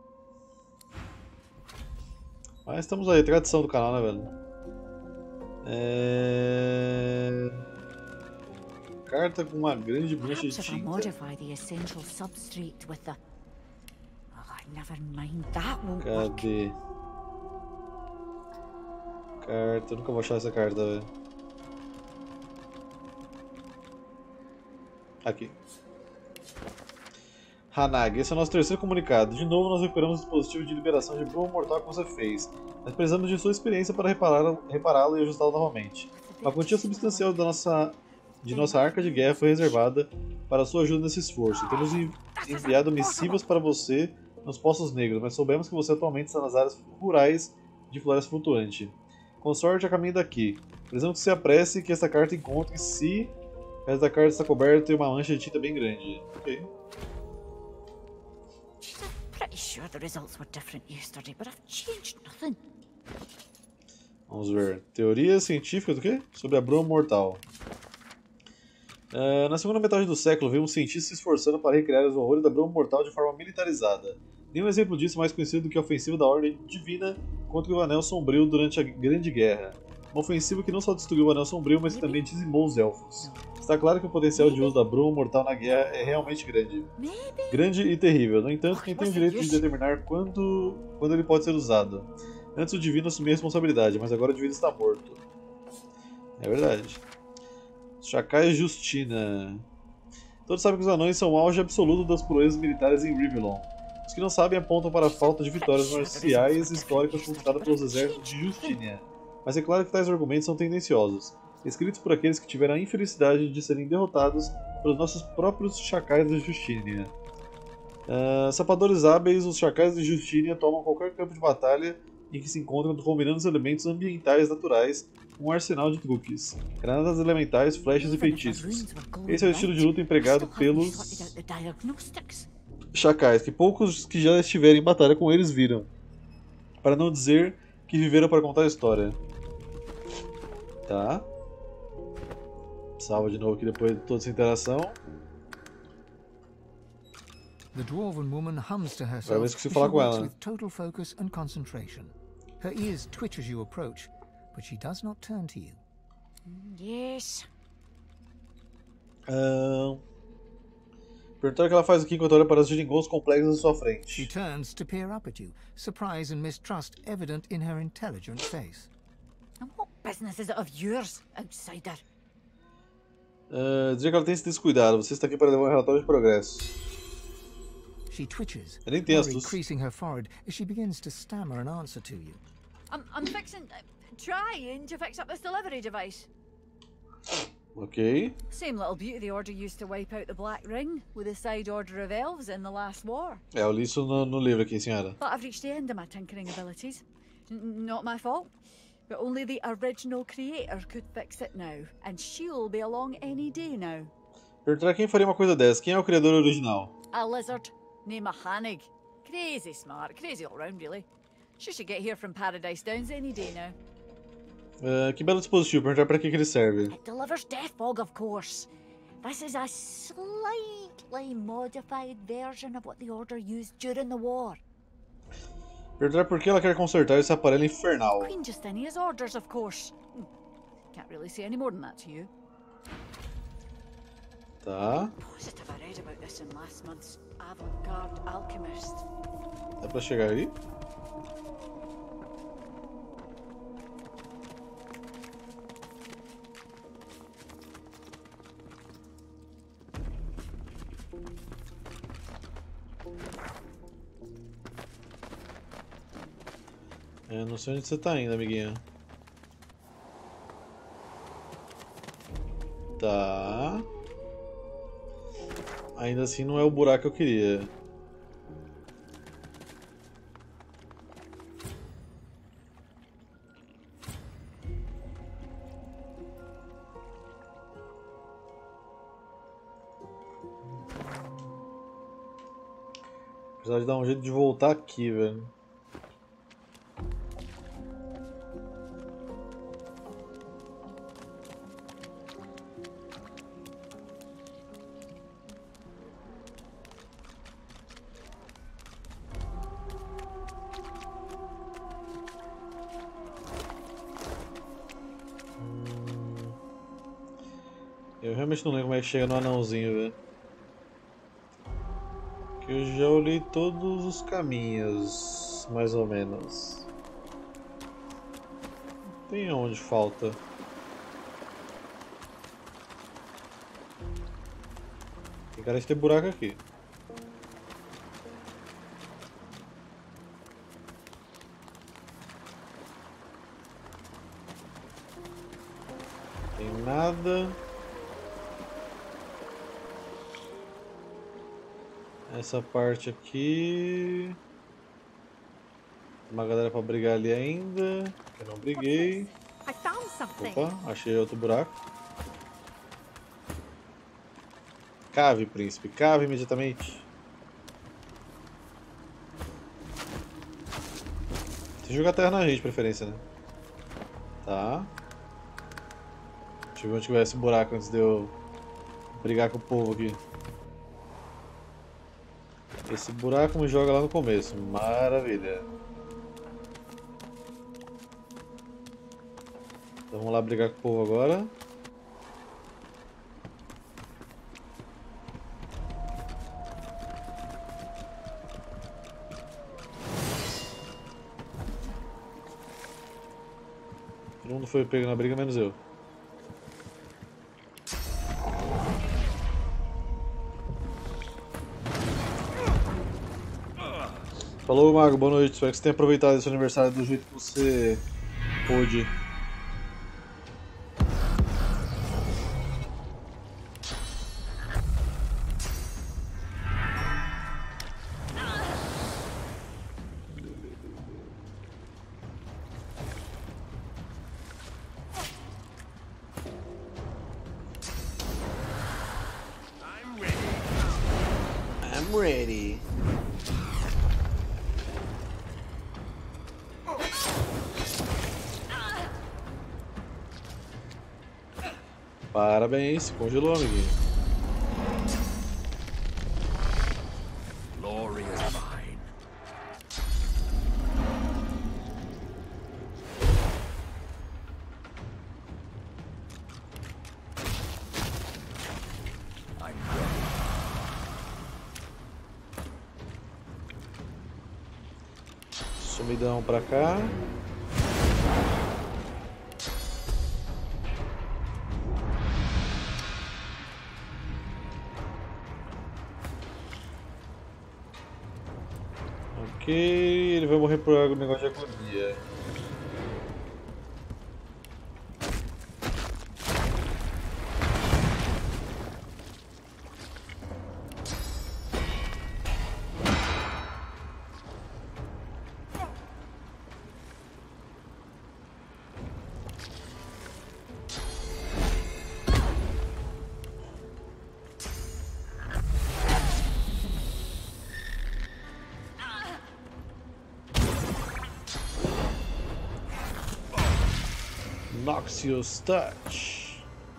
Mas estamos aí, tradição do canal, né, velho? Carta com uma grande mancha de Perhaps if I tinta. modify the essential substrate with the... Oh, never mind, that won't work. Cadê? Carta, eu nunca vou achar essa carta, velho. Aqui. Hanag, esse é o nosso terceiro comunicado. De novo, nós recuperamos o dispositivo de liberação de bruma mortal que você fez. Mas precisamos de sua experiência para repará-lo e ajustá-lo novamente. Uma quantia substancial de nossa arca de guerra foi reservada para sua ajuda nesse esforço. Temos enviado missivas para você nos Poços Negros, mas soubemos que você atualmente está nas áreas rurais de Floresta Flutuante. Com sorte, a caminho daqui. Precisamos que se apresse e que esta carta encontre-se. O resto da carta está coberta e uma mancha de tinta bem grande. Ok. Pretty sure the results were different yesterday, but I've changed nothing. Vamos ver. Teoria científica do quê? Sobre a bruma mortal. Na segunda metade do século, vimos cientistas se esforçando para recriar os horrores da bruma mortal de forma militarizada. Nenhum exemplo disso mais conhecido do que a ofensiva da Ordem Divina contra o Anel Sombrio durante a Grande Guerra. Uma ofensiva que não só destruiu o Anel Sombrio, mas também dizimou os Elfos. Está claro que o potencial de uso da bruma mortal na guerra é realmente grande. Grande e terrível. No entanto, quem tem o direito de determinar quando ele pode ser usado? Antes o Divino assumia a responsabilidade, mas agora o Divino está morto. É verdade. Chacais Justina. Todos sabem que os anões são o auge absoluto das proezas militares em Rivellon. Os que não sabem apontam para a falta de vitórias marciais históricas conquistadas pelos exércitos de Justínia. Mas é claro que tais argumentos são tendenciosos, escritos por aqueles que tiveram a infelicidade de serem derrotados pelos nossos próprios chacais de Justínia. Sapadores hábeis, os chacais de Justínia tomam qualquer campo de batalha em que se encontram combinando os elementos ambientais naturais com um arsenal de truques, granadas elementais, flechas e feitiços. Esse é o estilo de luta empregado pelos chacais, que poucos que já estiveram em batalha com eles viram, para não dizer que viveram para contar a história. Tá. Salva de novo aqui depois de toda essa interação. The dwarven woman hums to herself Agora eu as esqueci de she falar com works ela. with total focus and concentration. Her ears twitch as you approach, but she does not turn to you. Yes. Perguntaram o que ela faz aqui enquanto olha para as geringonças complexas à sua She frente. turns to peer up at you, surprise and mistrust evident in her intelligent face. And what business is it of yours, outsider? Dizer que ela tem se descuidado. Você está aqui para levar um relatório de progresso. She twitches, Ela tem worry textos. creasing her forehead as she begins to stammer an answer to you. I'm fixing... trying to fix up this delivery device. Ok. Same little beauty the Order used to wipe out the Black Ring with the Side Order of Elves in the last war. Eu li isso no livro aqui, senhora. But I've reached the end of my tinkering abilities. Not my fault. But only the original creator could fix it now. And she'll be along any day now. Perguntaram quem faria uma coisa dessa. Quem é o criador original? A lizard, named a Hannig. Crazy smart, crazy all round really. She should get here from Paradise Downs any day now. Que belo dispositivo. Perguntar para que ele serve. It delivers Death Fog, of course. This is a slightly modified version of what the Order used during the war. Perguntar por que ela quer consertar esse aparelho infernal. Queen Justinia's orders, of course. Can't really say any more than that to you. Tá. Positive I read about this in last month's Avant-Garde Alchemist. Dá pra chegar aí? Eu não sei onde você tá indo, amiguinha. Tá. Ainda assim não é o buraco que eu queria. Apesar de dar um jeito de voltar aqui, velho. Eu realmente não lembro como é que chega no anãozinho, velho. Que eu já olhei todos os caminhos, mais ou menos. Tem onde falta. Tem cara de ter buraco aqui. Tem nada. Essa parte aqui. Uma galera pra brigar ali ainda. Eu não briguei. I found something. Opa, achei outro buraco. Cave, príncipe. Cave imediatamente. Você joga terra na gente, de preferência, né? Tá. Deixa eu ver onde que vai esse buraco antes de eu brigar com o povo aqui. Esse buraco me joga lá no começo. Maravilha. Então vamos lá brigar com o povo agora. Todo mundo foi pego na briga, menos eu. Falou, Mago, boa noite. Espero que você tenha aproveitado esse aniversário do jeito que você pôde. I'm ready. Parabéns, congelou, amiguinho. Glory is mine. I'm ready. Sumidão pra cá. Ok, ele vai morrer por algum negócio de agonia. Noxious Touch.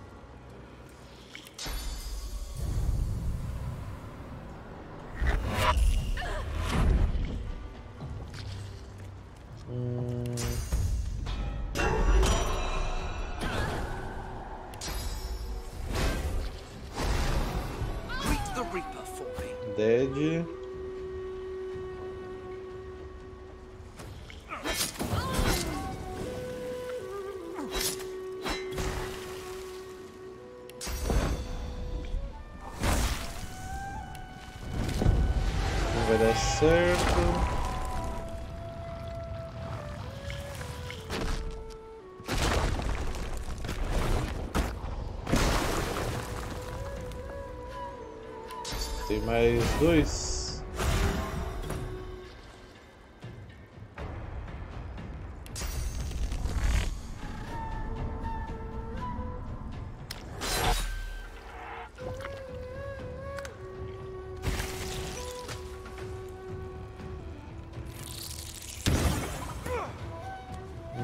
Greet the Reaper for me. Dead. Não vai dar certo. Tem mais dois.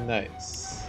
Nice.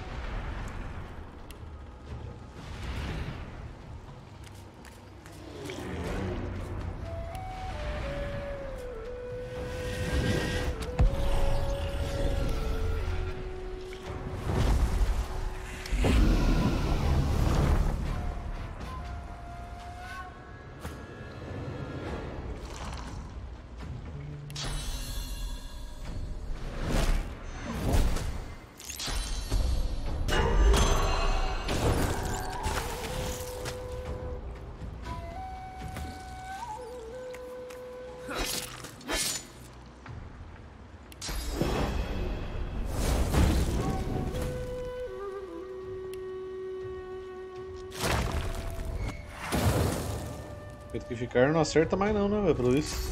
Petrificar não acerta mais não, né, velho, pelo isso.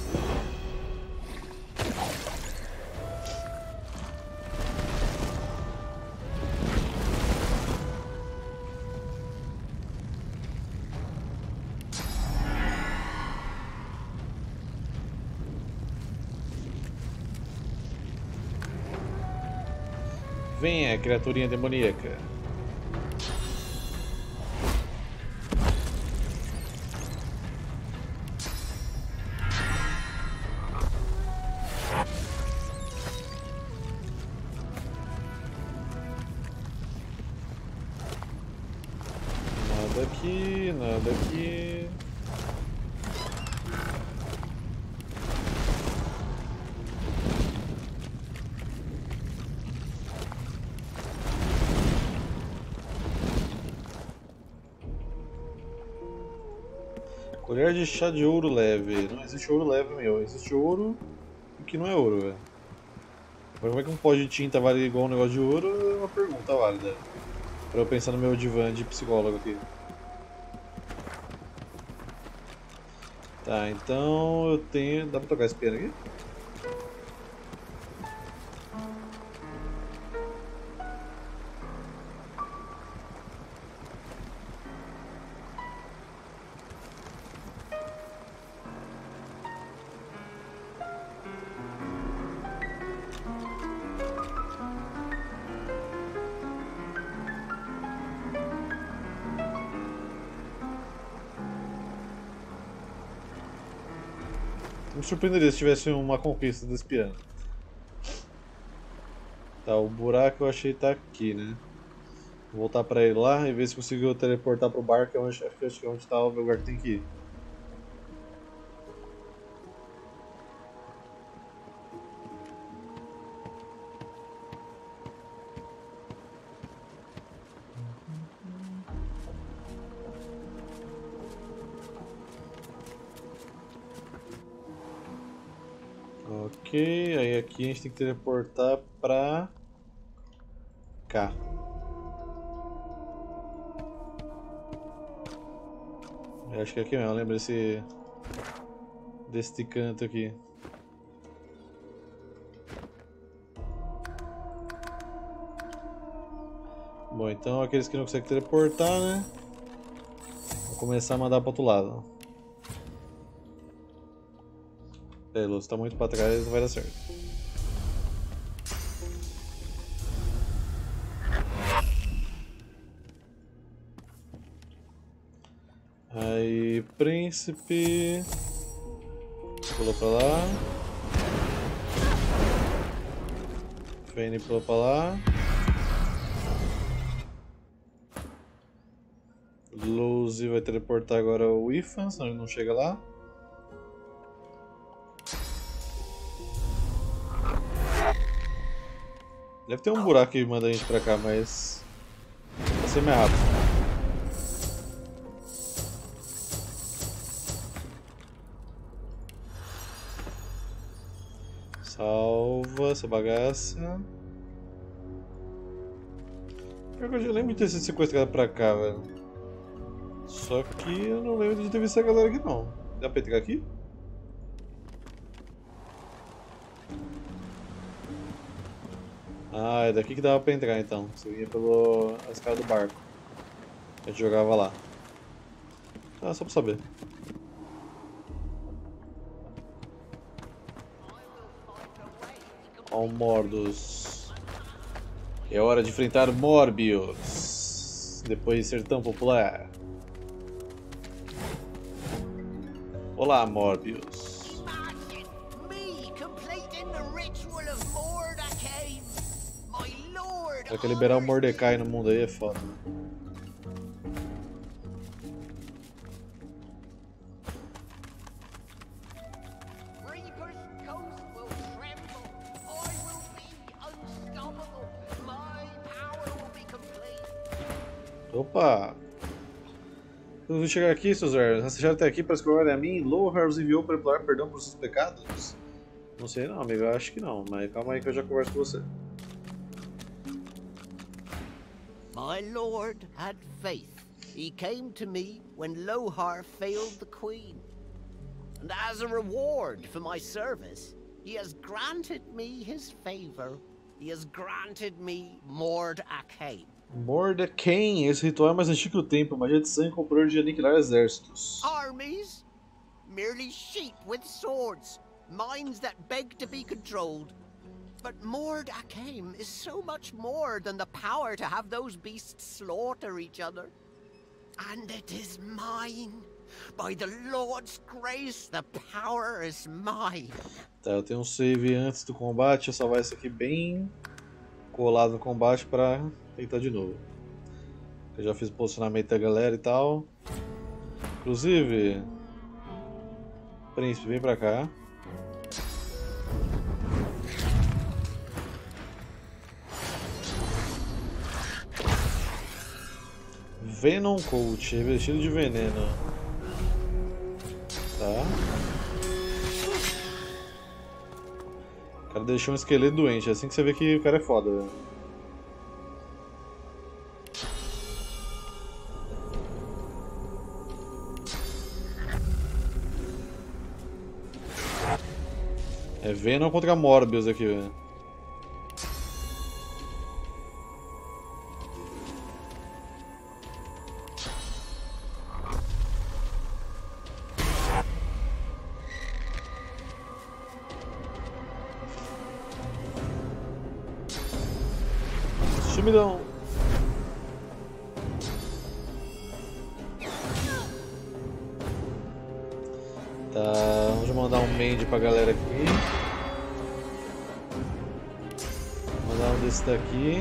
Venha, criaturinha demoníaca. Nada aqui, nada aqui. Colher de chá de ouro leve. Não existe ouro leve, meu. Existe ouro que não é ouro, velho. Como é que um pó de tinta vale igual um negócio de ouro? É uma pergunta válida. Pra eu pensar no meu divã de psicólogo aqui. Tá, então eu tenho... Dá pra tocar esse piano aqui? Me surpreenderia se tivesse uma conquista desse piano. Tá, o buraco eu achei tá aqui, né? Vou voltar pra ele lá e ver se consigo teleportar pro barco, que é onde, acho que é onde tá o lugar que tem que ir. Ok, aí aqui a gente tem que teleportar pra cá. Eu acho que é aqui mesmo, lembra desse canto aqui. Bom, então aqueles que não conseguem teleportar, né? Vou começar a mandar para outro lado. Luz está muito para trás, não vai dar certo. Aí, príncipe. Pulou para lá. Fane pulou para lá. Luzi vai teleportar agora o Ifan, senão ele não chega lá. Deve ter um buraco que manda a gente pra cá, mas vai ser mais rápido. Salva essa bagaça. Eu lembro de ter sido sequestrado pra cá, velho. Só que eu não lembro de ter visto essa galera aqui não. Dá pra entrar aqui? Ah, é daqui que dava pra entrar então. Você vinha pela escada do barco. A gente jogava lá. Ah, só pra saber. Ó o Mordos. É hora de enfrentar Morbius, depois de ser tão popular. Olá, Morbius. Me completing the ritual of Mordecai. My lord. Só que liberar o Mordecai no mundo aí é foda. Reaper's ghost will tremble. I will be unstoppable. My power will be complete. Opa! Quando eu chegar aqui, seus velhos, rastejaram até aqui para escolher a mim. Lohar os enviou para implorar perdão por seus pecados? Não sei não, amigo, eu acho que não, mas calma aí que eu já converso com você. My lord had faith. He came to me when Lohar failed the queen. And as a reward for my service, he has granted me his favor. He has granted me Mordecai. Mordecai, esse ritual é mais antigo que o tempo, magia de sangue com o poder de aniquilar exércitos. Armies? Merely sheep with swords, minds that beg to be controlled. But Mordecai is so much more than the power to have those beasts slaughter each other. And it is mine. By the Lord's grace, the power is mine. Tá, eu tenho um save antes do combate, eu salvar isso aqui bem colado no combate pra tentar de novo. Eu já fiz o posicionamento da galera e tal. Inclusive, Príncipe, vem pra cá. Venom Coat, revestido de veneno. Tá. O cara deixou um esqueleto doente, é assim que você vê que o cara é foda. Velho. É Venom contra Morbius aqui, velho. Sumidão. Tá, vamos mandar um mend pra galera aqui. Mandar um desse daqui.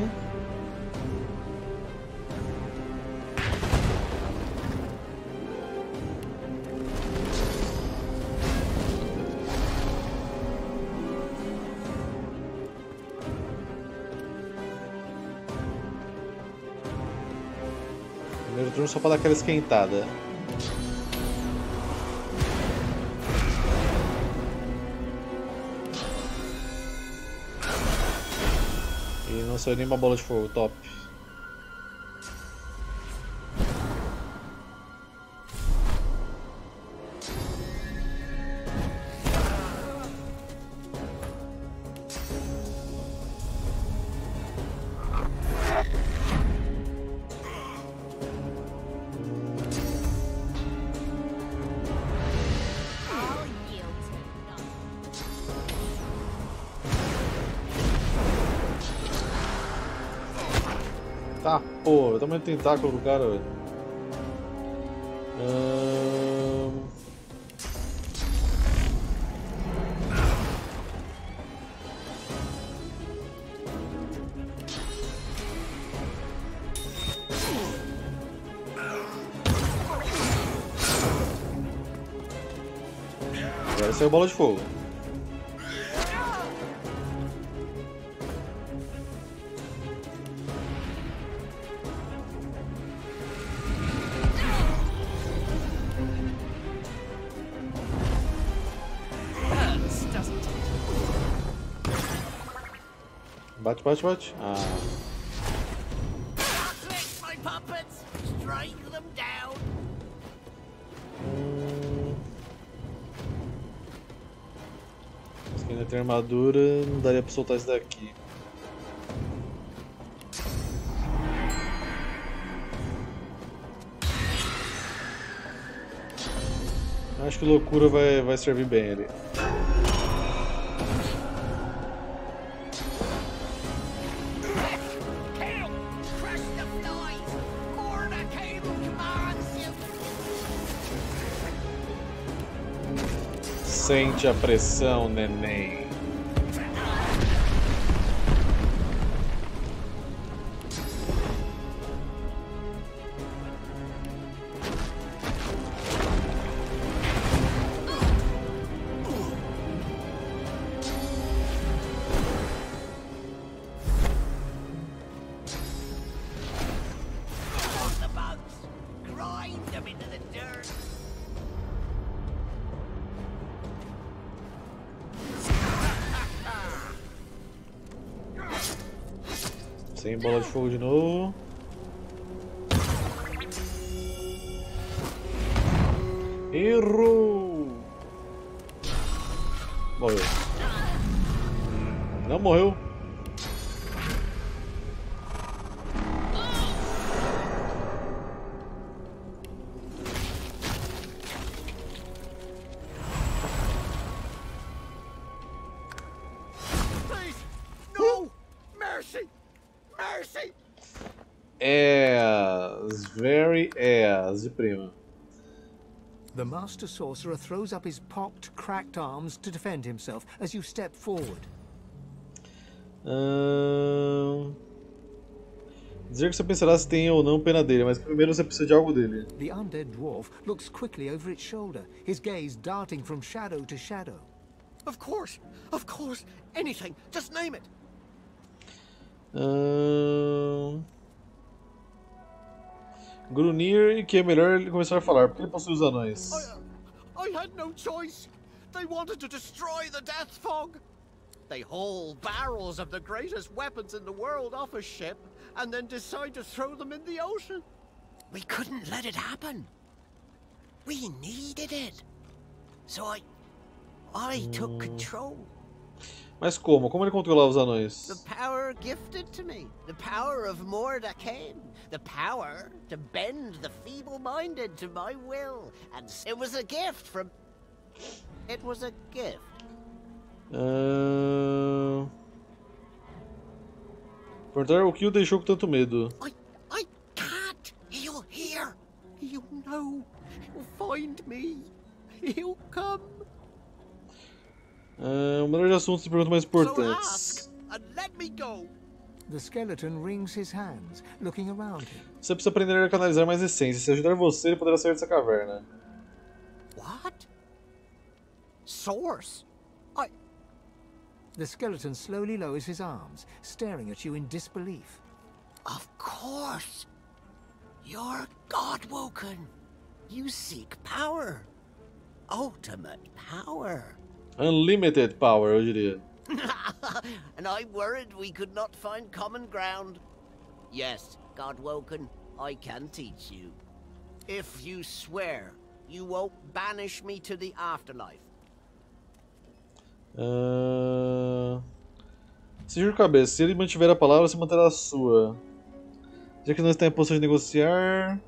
Primeiro turno só pra dar aquela esquentada. E não saiu nenhuma bola de fogo, top. Tá, pô, eu também tentáculo do cara, velho. Agora saiu bola de fogo. Bate, bate, bate. Ah. Afflict my puppets, strike them down. Se ainda tem armadura, não daria pra soltar esse daqui. Acho que loucura vai servir bem ali. Sente a pressão, neném. The bugs! Grind them into the dirt! Sem bola de fogo de novo. Errou! Morreu. Não morreu. Please! No! Mercy! Mercy! Very ass de prima. The Master Sorcerer throws up his pocked, cracked arms to defend himself as you step forward. Dizer que você pensará se tem ou não pena dele, mas primeiro você precisa de algo dele. The undead dwarf looks quickly over its shoulder, his gaze darting from shadow to shadow. Of course! Of course! Anything! Just name it! Grunir, que é melhor ele começar a falar, porque ele possui os anões. I had no choice! They wanted to destroy the Death Fog! They haul barrels of the greatest weapons in the world off a ship and then decide to throw them in the ocean. We couldn't let it happen. We needed it. So I took control. Mas como? Como ele controlava os anões? The power gifted to me. The power of Mordekain. The power to bend the feeble-minded to my will. And it was a gift from... It was a gift. Perguntar o que o deixou com tanto medo. I can't. He'll hear. He'll know. He'll find me. He'll come. O melhor de assuntos e perguntas mais So importantes. ask and let me go. The skeleton wrings his hands, looking around him. Você precisa aprender a canalizar mais essência. Se ajudar você, ele poderá sair dessa caverna. What? Source? The skeleton slowly lowers his arms, staring at you in disbelief. Of course. You're Godwoken. You seek power. Ultimate power. Unlimited power, eu diria. And I worried we could not find common ground. Yes, Godwoken, I can teach you. If you swear you won't banish me to the afterlife. Sigilo de cabeça. Se ele mantiver a palavra, você manterá a sua. Já que não está em posição de negociar.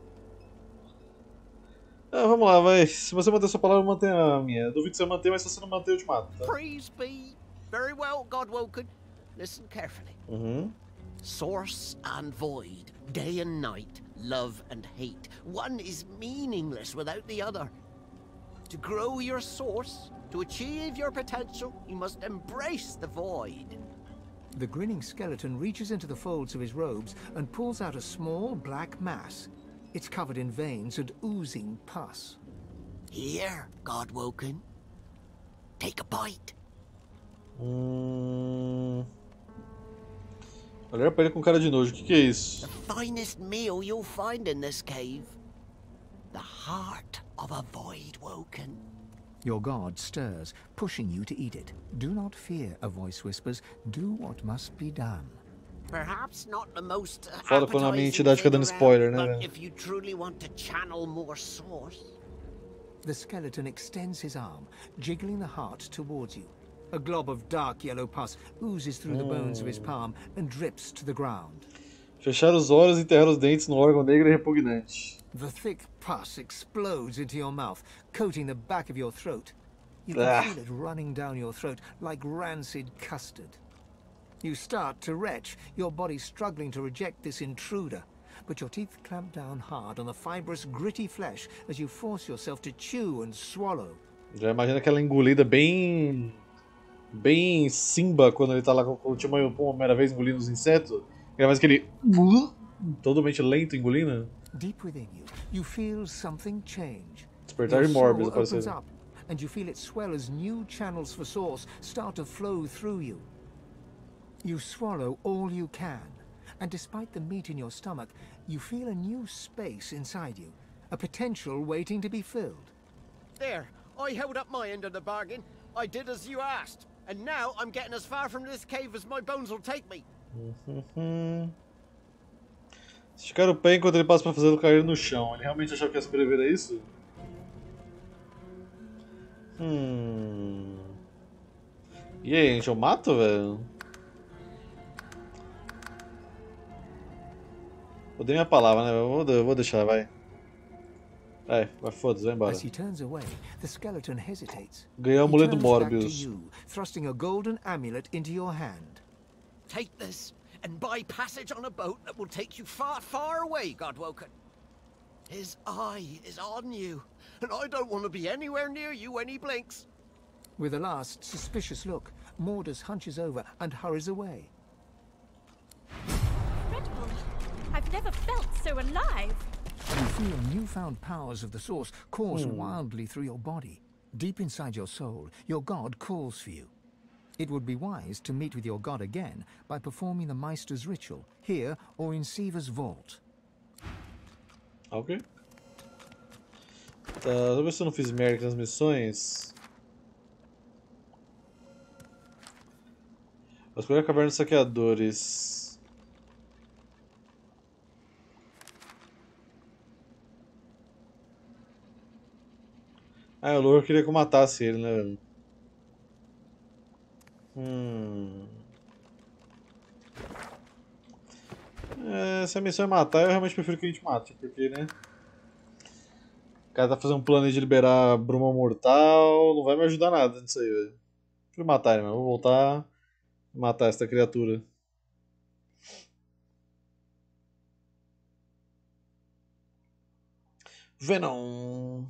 Vamos lá, vai. Se você manter sua palavra, mantenha a minha. Eu duvido que você vai manter, mas se você não manter, eu te mato. Tá? Praise be. Very well, Godwoken. Listen carefully. Source and void, day and night, love and hate. One is meaningless without the other. To grow your source, to achieve your potential, you must embrace the void. The grinning skeleton reaches into the folds of his robes and pulls out a small black mass. It's covered in veins and oozing pus. Here, Godwoken. Take a bite. Olhar pra ele com cara de nojo. O que é isso? The finest meal you'll find in this cave. The heart of a Voidwoken. Your god stirs, pushing you to eat it. Do not fear, a voice whispers. Do what must be done. Perhaps not the most Fala quando a minha appetizing entidade fica thing dando spoiler, around, né, but velho? if you truly want to channel more source. The skeleton extends his arm, jiggling the heart towards you. A glob of dark yellow pus oozes through the bones of his palm and drips to the ground. Fechar os olhos e enterrar os dentes no órgão negro é repugnante. The thick pus explodes into your mouth, coating the back of your throat. You Ah. can feel it running down your throat like rancid custard. You start to retch, your body struggling to reject this intruder. But your teeth clamp down hard on the fibrous, gritty flesh as you force yourself to chew and swallow. Já imagina aquela engolida bem. Bem Simba quando ele tá lá com o Timão uma primeira vez engolindo os insetos. Ele faz aquele. Totalmente lento engolindo. Deep within you, you feel something change. Despertar de Your Morbius soul opens aparecendo. up, and you feel it swell as new channels for source start to flow through you. You swallow all you can, and despite the meat in your stomach, you feel a new space inside you, a potential waiting to be filled. There, I held up my end of the bargain. I did as you asked. And now I'm getting as far from this cave as my bones will take me. Esticar o pé enquanto ele passa pra fazê-lo cair no chão. Ele realmente achava que ia sobreviver a isso? E aí, gente, eu mato, velho? Eu dei minha palavra, né? Eu vou deixar, vai. Vai foda-se, vai embora. As he turns away, the skeleton hesitates. Ganhei o He amuleto turns back to Morbius. you, thrusting a golden amulet into your hand. Take this and buy passage on a boat that will take you far, far away, Godwoken. His eye is on you, and I don't want to be anywhere near you when he blinks. With a last suspicious look, Mordus hunches over and hurries away. Incredible. I've never felt so alive. You feel newfound powers of the Source course wildly through your body. Deep inside your soul, your god calls for you. It would be wise to meet with your god again by performing the Meister's ritual, here or in Siva's vault. Ok. Tá, deixa eu ver se eu não fiz merda nas missões. Escolher a caverna dos saqueadores. Ah, o Lord queria que eu matasse ele, né, velho? Se a missão é matar, eu realmente prefiro que a gente mate, porque, né? O cara tá fazendo um plano de liberar a Bruma Mortal, não vai me ajudar nada nisso aí, velho. Prefiro matar ele, mas vou voltar e matar essa criatura. Venom.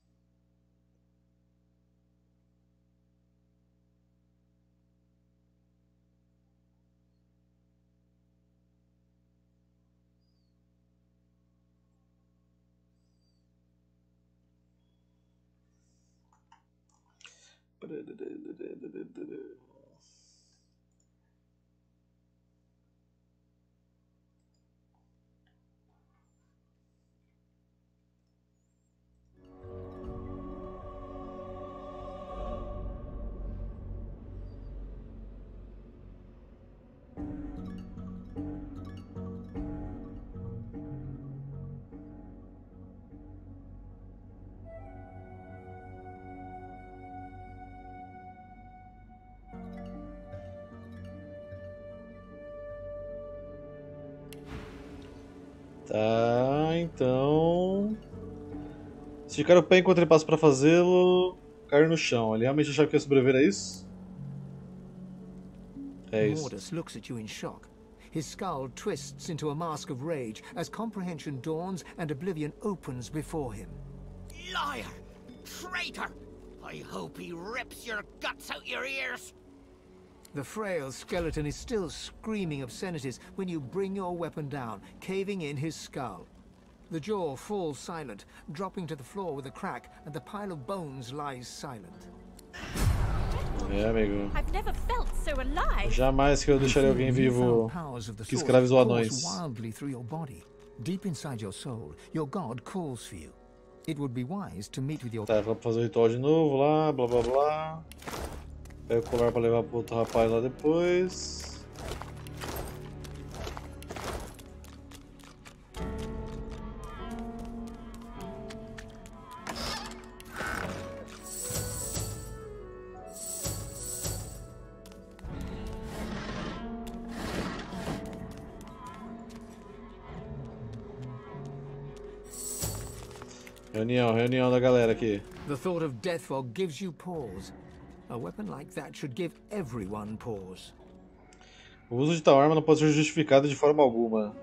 Tá, então... Esticar o pé enquanto ele passa pra fazê-lo cair no chão. Ele realmente achava que ia sobreviver a isso? É isso. Mordus looks at you in shock. His skull twists into a mask of rage as comprehension dawns and oblivion opens before him. Liar! Traitor! I hope he rips your guts out your ears! The frail skeleton is still screaming obscenities when you bring your weapon down, caving in his skull. The jaw falls silent, dropping to the floor with a crack, and the pile of bones lies silent. É, amigo. I've never felt so alive. Jamais que eu deixaria alguém vivo que escravizou anões. Wildly through your body. Deep inside your soul, your god calls for you. It would be wise to meet with your... Tá, vou fazer o ritual de novo lá, blá blá blá. Pega o colar pra levar pro outro rapaz lá depois. Reunião da galera aqui. The thought of Deathfog gives you pause. A weapon like that should give everyone pause. O uso de tal arma não pode ser justificado de forma alguma.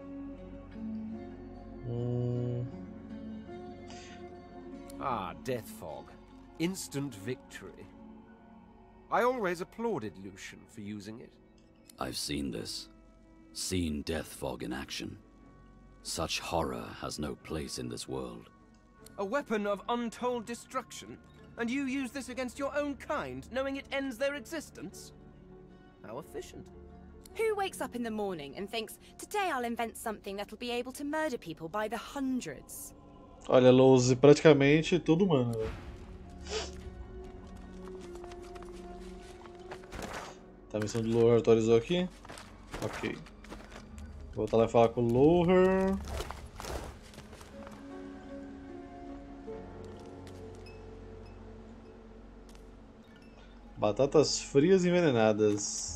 Ah, Deathfog. instant victory. I always applauded Lucian for using it. I've seen this. Seen death fog in action. Such horror has no place in this world. A weapon of untold destruction? And you use this against your own kind, knowing it ends their existence? How efficient. Who wakes up in the morning and thinks, today I'll invent something that'll be able to murder people by the hundreds? Olha, Lose, praticamente todo humano. Tá, a missão de Lohar atualizou aqui? Ok. Vou voltar lá e falar com o Lohar. Batatas frias envenenadas.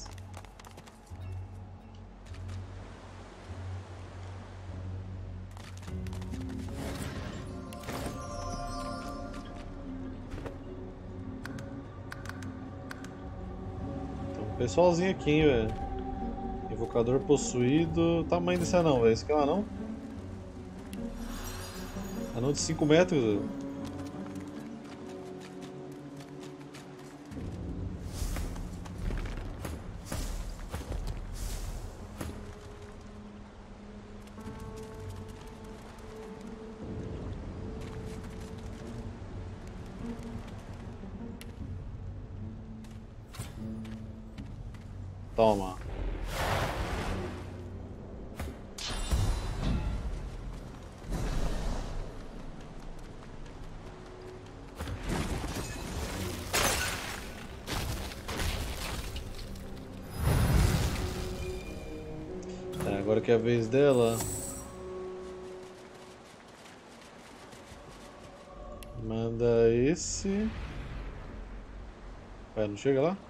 Pessoalzinho aqui, hein, velho. Invocador possuído. Tamanho desse anão, velho. Esse aqui é um anão? Anão de 5 metros, velho. Toma. Tá, agora que é a vez dela. Manda esse. Vai, não chega lá?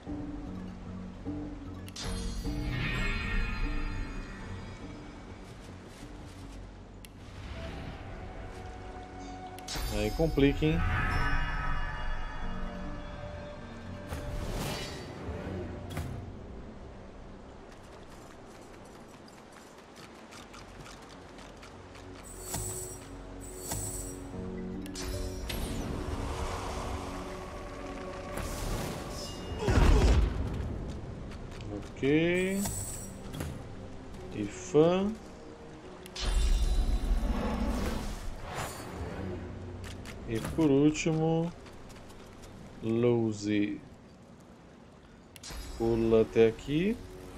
Aí complica, hein? Ok. E fã. E por último, Lose. Pula até aqui.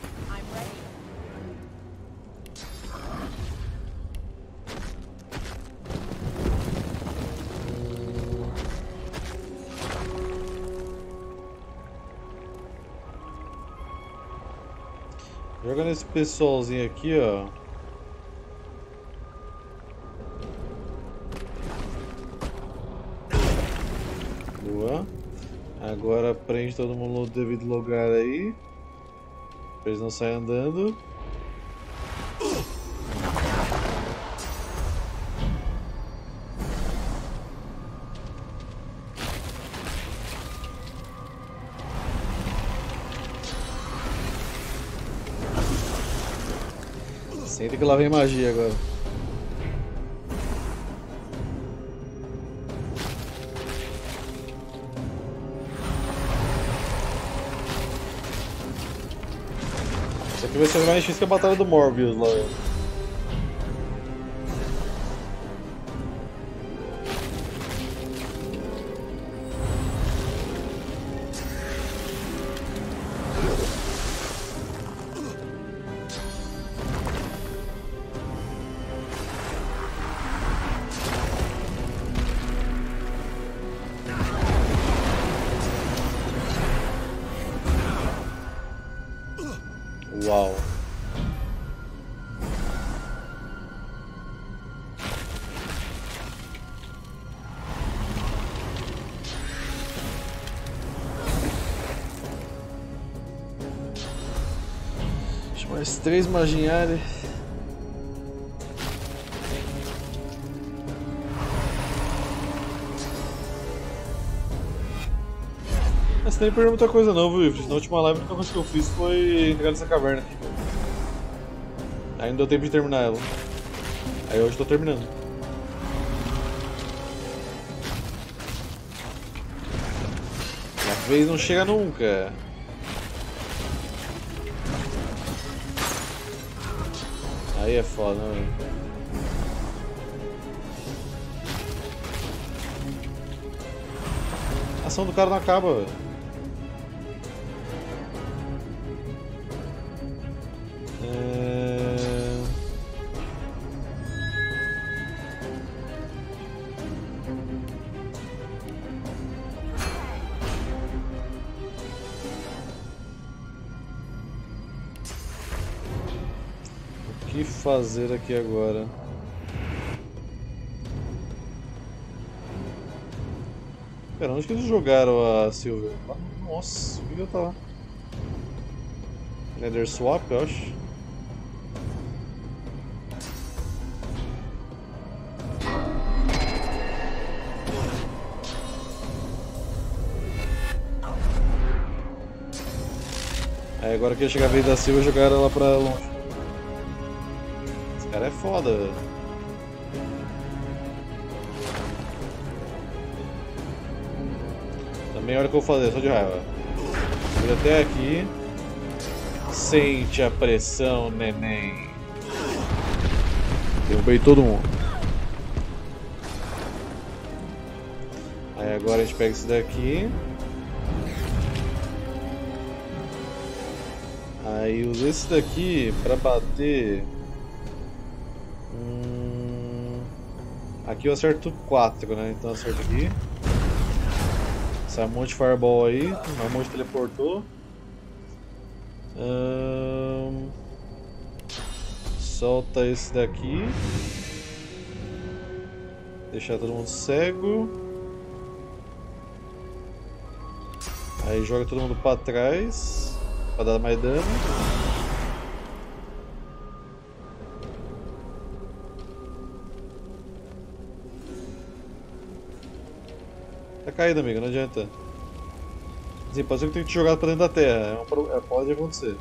Joga nesse pessoalzinho aqui, ó. Boa. Agora prende todo mundo no devido lugar aí. Pra eles não saírem andando. Senta que lá vem magia agora. Isso aqui vai ser mais difícil que a batalha do Morbius lá. Uau. Deixa mais 3 magiárias. Você nem perdeu muita coisa não, viu, Ifrit? Na última live a única coisa que eu fiz foi entrar nessa caverna aqui. Aí não deu tempo de terminar ela. Aí hoje eu tô terminando. vez não chega nunca. Aí é foda, né, velho? A ação do cara não acaba, velho. O que fazer aqui agora? Pera, onde que eles jogaram a Silver? Nossa, o que eu tava? Nether Swap, eu acho. Aí agora que ia chegar a vez da Silver, jogaram ela pra longe. Esse cara é foda, velho. Também olha o que eu vou fazer, só de raiva. Vou até aqui. Sente a pressão, neném. Derrubei todo mundo. Aí agora a gente pega esse daqui. Aí usa esse daqui pra bater. Aqui eu acerto 4, né? Então eu acerto aqui. Sai um monte de fireball aí. Um monte de teleportou. Solta esse daqui. Deixar todo mundo cego. Aí joga todo mundo pra trás. Pra dar mais dano. Tá caído, amigo, não adianta. Assim, pode ser que eu tenha te jogado pra dentro da terra, pode acontecer.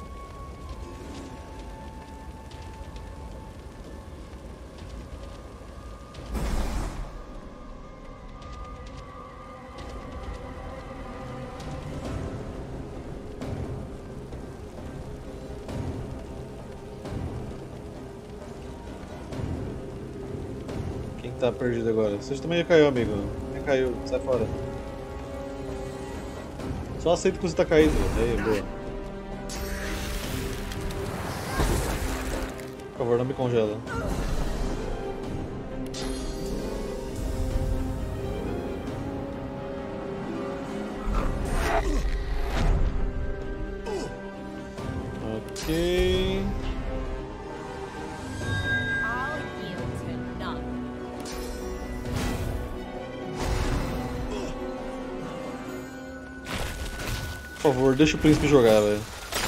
Quem tá perdido agora? Você também caiu, amigo. Também caiu, sai fora. Só aceita que você tá caído. Aí, boa. Por favor, não me congela. Ok. Por favor, deixa o príncipe jogar, velho.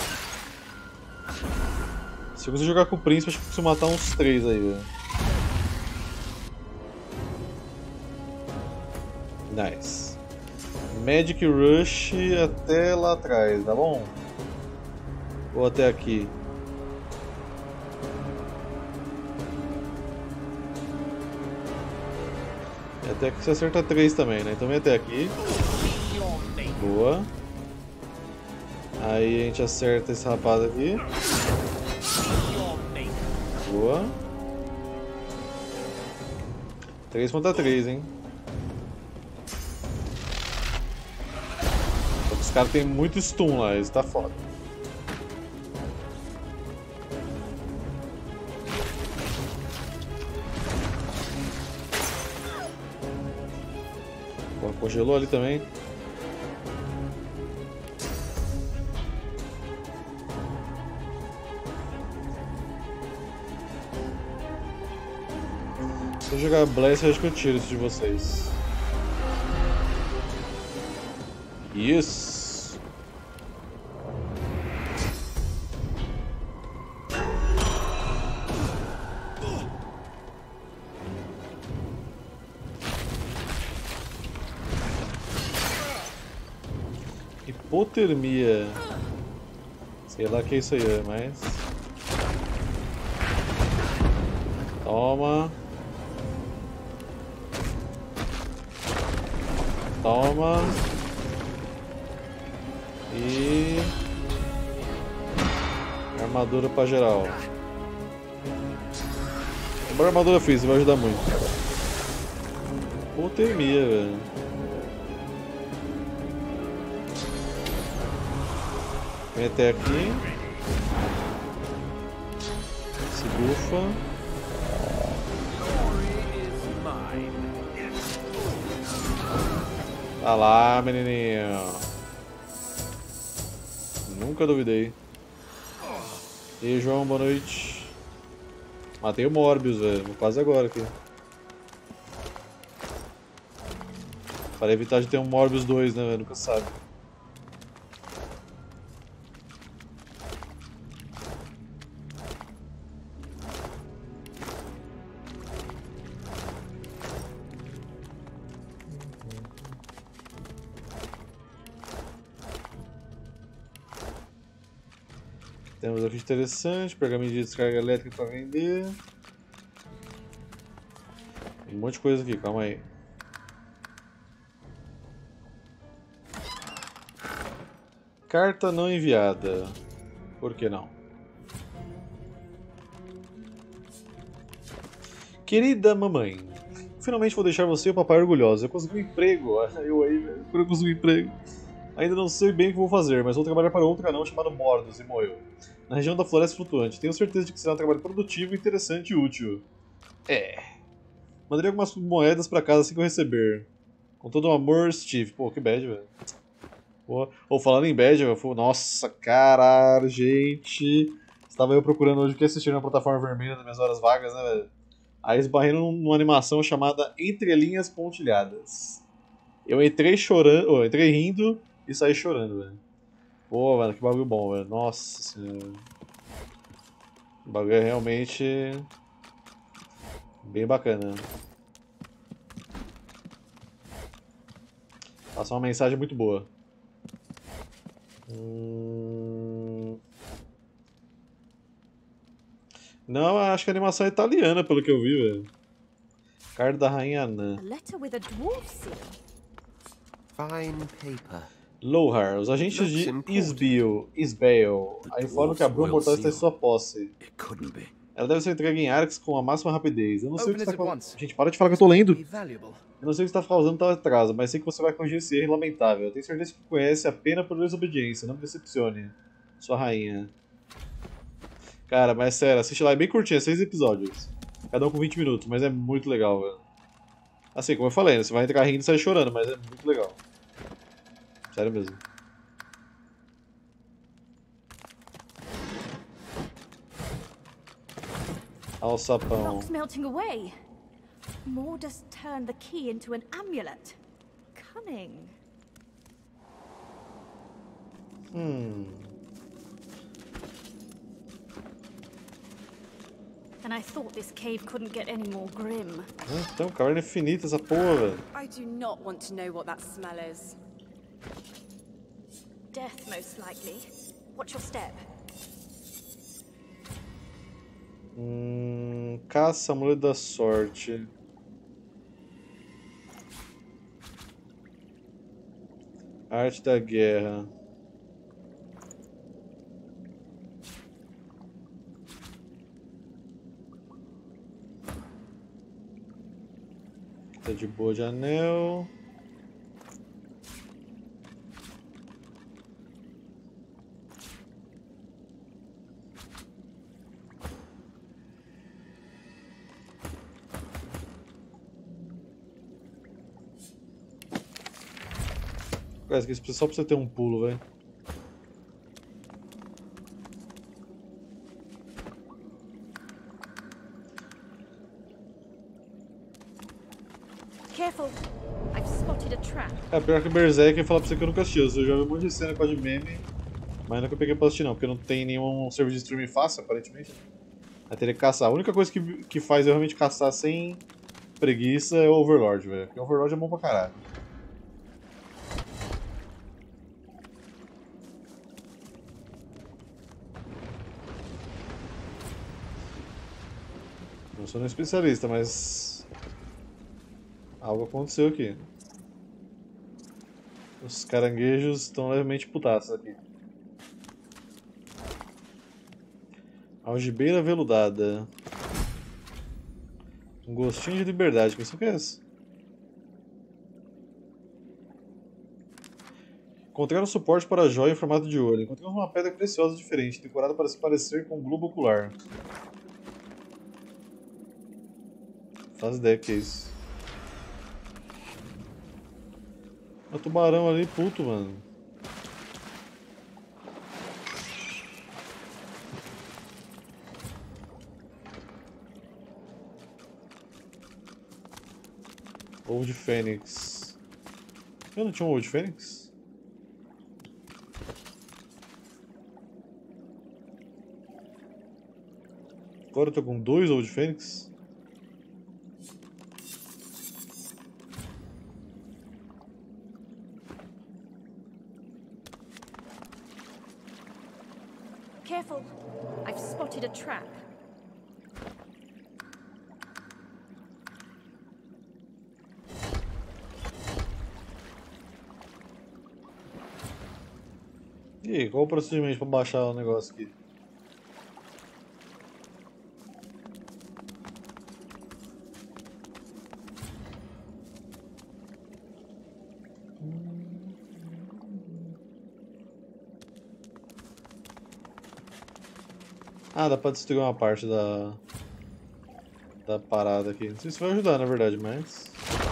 Se eu conseguir jogar com o príncipe, acho que eu consigo matar uns 3 aí, velho. Nice. Magic Rush até lá atrás, tá bom? Ou até aqui? E até aqui você acerta 3 também, né? Então vem até aqui. Boa. Aí a gente acerta esse rapaz aqui. Boa. 3 contra 3, hein? Os caras tem muito stun lá, isso tá foda. Pô, congelou ali também. Se eu jogar Blast, eu acho que eu tiro isso de vocês. Isso. Hipotermia. Sei lá o que é isso aí, mas... Toma. Toma. E... armadura pra geral. Agora a armadura física vai ajudar muito. Hipotermia, velho. Vem até aqui. Se bufa. Tá lá, menininho. Nunca duvidei. E aí, João, boa noite. Matei o Morbius, velho. Quase agora aqui. Para evitar de ter um Morbius 2, né, velho? Nunca sabe. Temos aqui interessante, pergaminho de descarga elétrica para vender. Tem um monte de coisa aqui, calma aí. Carta não enviada. Por que não? Querida mamãe, finalmente vou deixar você e o papai orgulhosos. Eu consegui um emprego. Eu aí, velho. Eu consegui um emprego. Ainda não sei bem o que vou fazer, mas vou trabalhar para outro canal chamado Mordos, e Moel, na região da Floresta Flutuante. Tenho certeza de que será um trabalho produtivo, interessante e útil. Mandarei algumas moedas para casa assim que eu receber. Com todo o amor, Steve. Pô, que bad, velho. Ou falando em bad, velho. Nossa, caralho, gente. Estava eu procurando hoje o que assistir na plataforma vermelha nas minhas horas vagas, né, velho? Aí esbarrei numa animação chamada Entre Linhas Pontilhadas. Eu entrei chorando, entrei rindo e saí chorando, velho. Pô, mano, que bagulho bom, velho. Nossa senhora. O bagulho é realmente bem bacana. Passa uma mensagem muito boa. Não, acho que a animação é italiana, pelo que eu vi, velho. Carta da Rainha Anã. Fine paper. Lohar, os agentes de Isbael informam que a Bruma Mortal está em sua posse. Ela deve ser entregue em Arx com a máxima rapidez. Eu não sei o que está causando. Gente, para de falar que eu tô lendo. Eu não sei o que está causando tal atraso, mas sei que você vai corrigir esse erro lamentável. Eu tenho certeza que conhece a pena por desobediência. Não me decepcione, sua rainha. Cara, mas sério, assiste lá, é bem curtinho, é 6 episódios. Cada um com 20 minutos, mas é muito legal, velho. Assim, como eu falei, né? Você vai entrar rindo e sair chorando, mas é muito legal. Sério mesmo. Alçapão. Rock's melting away. Mordus turned the key into an amulet. Cunning. And I thought this cave couldn't get any more grim. Então, caverna infinita essa porra, velho. I do not want to know what that smell is. Death, most likely. Watch your step. Caça, amuleto da sorte. Arte da guerra. Tá de boa de anel. Parece que isso só precisa ter um pulo, velho. Careful. I've spotted a trap. É, pior que o Berserk, eu falar pra você que eu nunca assisti. Eu já vi um monte de cena com a de meme, mas nunca peguei pra assistir não, porque não tem nenhum serviço de streaming fácil, aparentemente. Aí teria que caçar. A única coisa que faz eu realmente caçar sem preguiça é o Overlord, velho. Porque o Overlord é bom pra caralho. Não sou um especialista, mas algo aconteceu aqui. Os caranguejos estão levemente putaços aqui. Algibeira veludada. Um gostinho de liberdade. Que isso que é isso? Encontraram suporte para a joia em formato de olho. Encontramos uma pedra preciosa diferente, decorada para se parecer com um globo ocular. Faz ideia que é isso. O tubarão ali, puto, mano. Ovo de fênix. Eu não tinha um ovo de fênix? Agora eu tô com 2 ovos de fênix? Careful. I've spotted a trap. E aí, qual o procedimento para baixar o negócio aqui? Ah, dá pra destruir uma parte da parada aqui. Não sei se vai ajudar, na verdade, mas...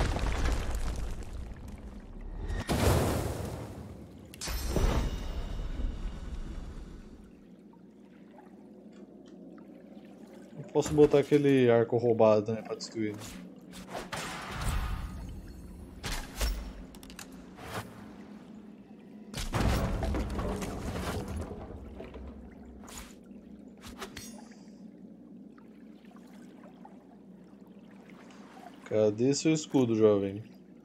Eu posso botar aquele arco roubado também pra destruir, né? Cadê seu escudo, jovem?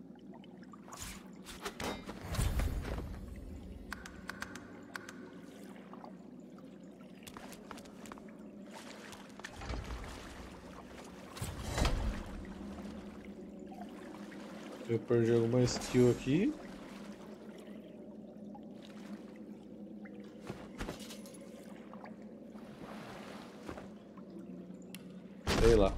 Eu perdi alguma skill aqui. Sei lá.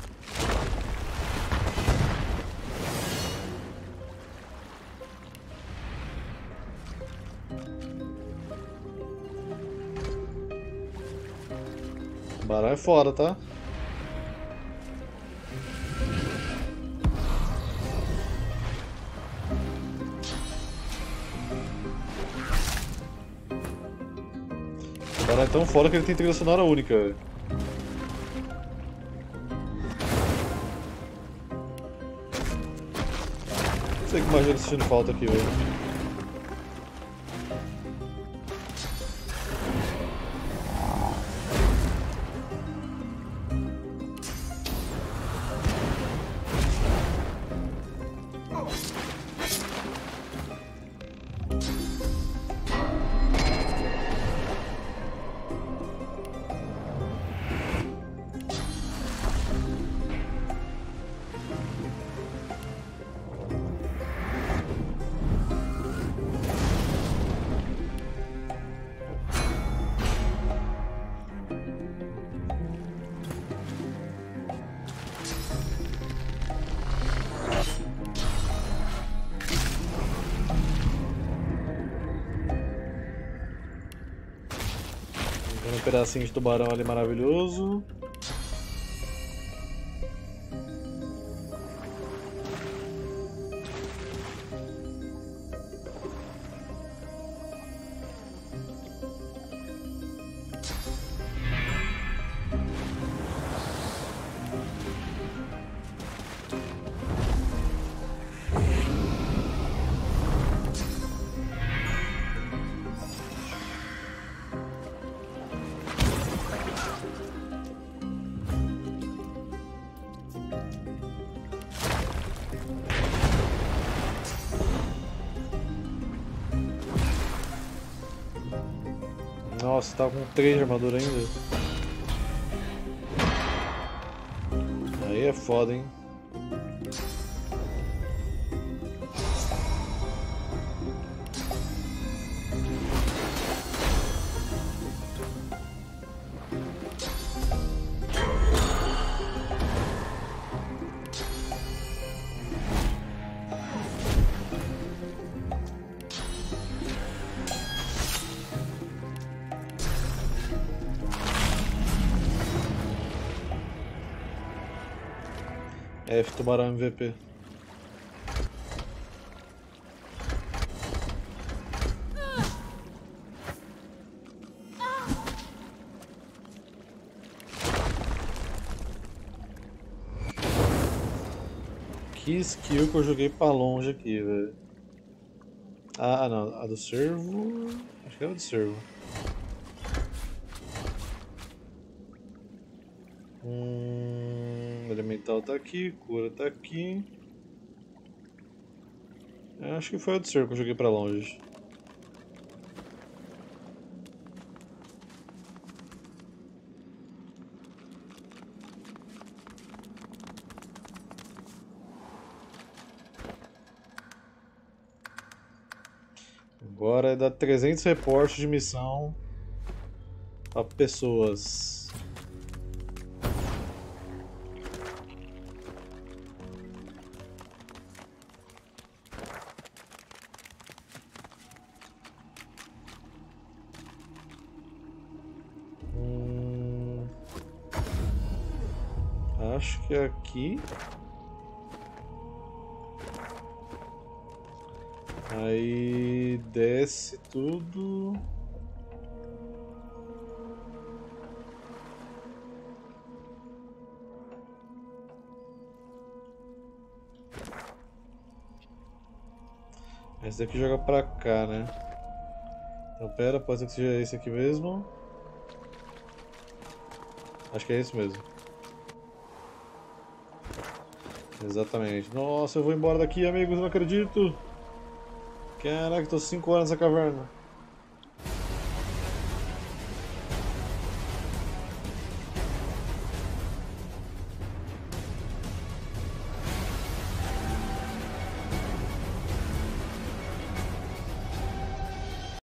O baralho é foda, tá? O baralho é tão foda que ele tem trilha sonora única, velho. Não sei o que mais eu tô sentindo falta aqui, velho. Um pedacinho de tubarão ali maravilhoso. Nossa, tá com 3 de armadura ainda. Aí é foda, hein? F Tubarão MVP. Que skill que eu joguei pra longe aqui, velho. Ah, não. A do servo... Acho que era do servo. Elemental tá aqui, cura tá aqui. Acho que foi a do servo que eu joguei pra longe. Agora é dar 300 reportes de missão para pessoas. Acho que é aqui. Aí desce tudo. Esse daqui joga pra cá, né? Então pera, pode ser que seja esse aqui mesmo. Acho que é esse mesmo. Exatamente. Nossa, eu vou embora daqui, amigos, não acredito. Caraca, tô 5 horas nessa caverna.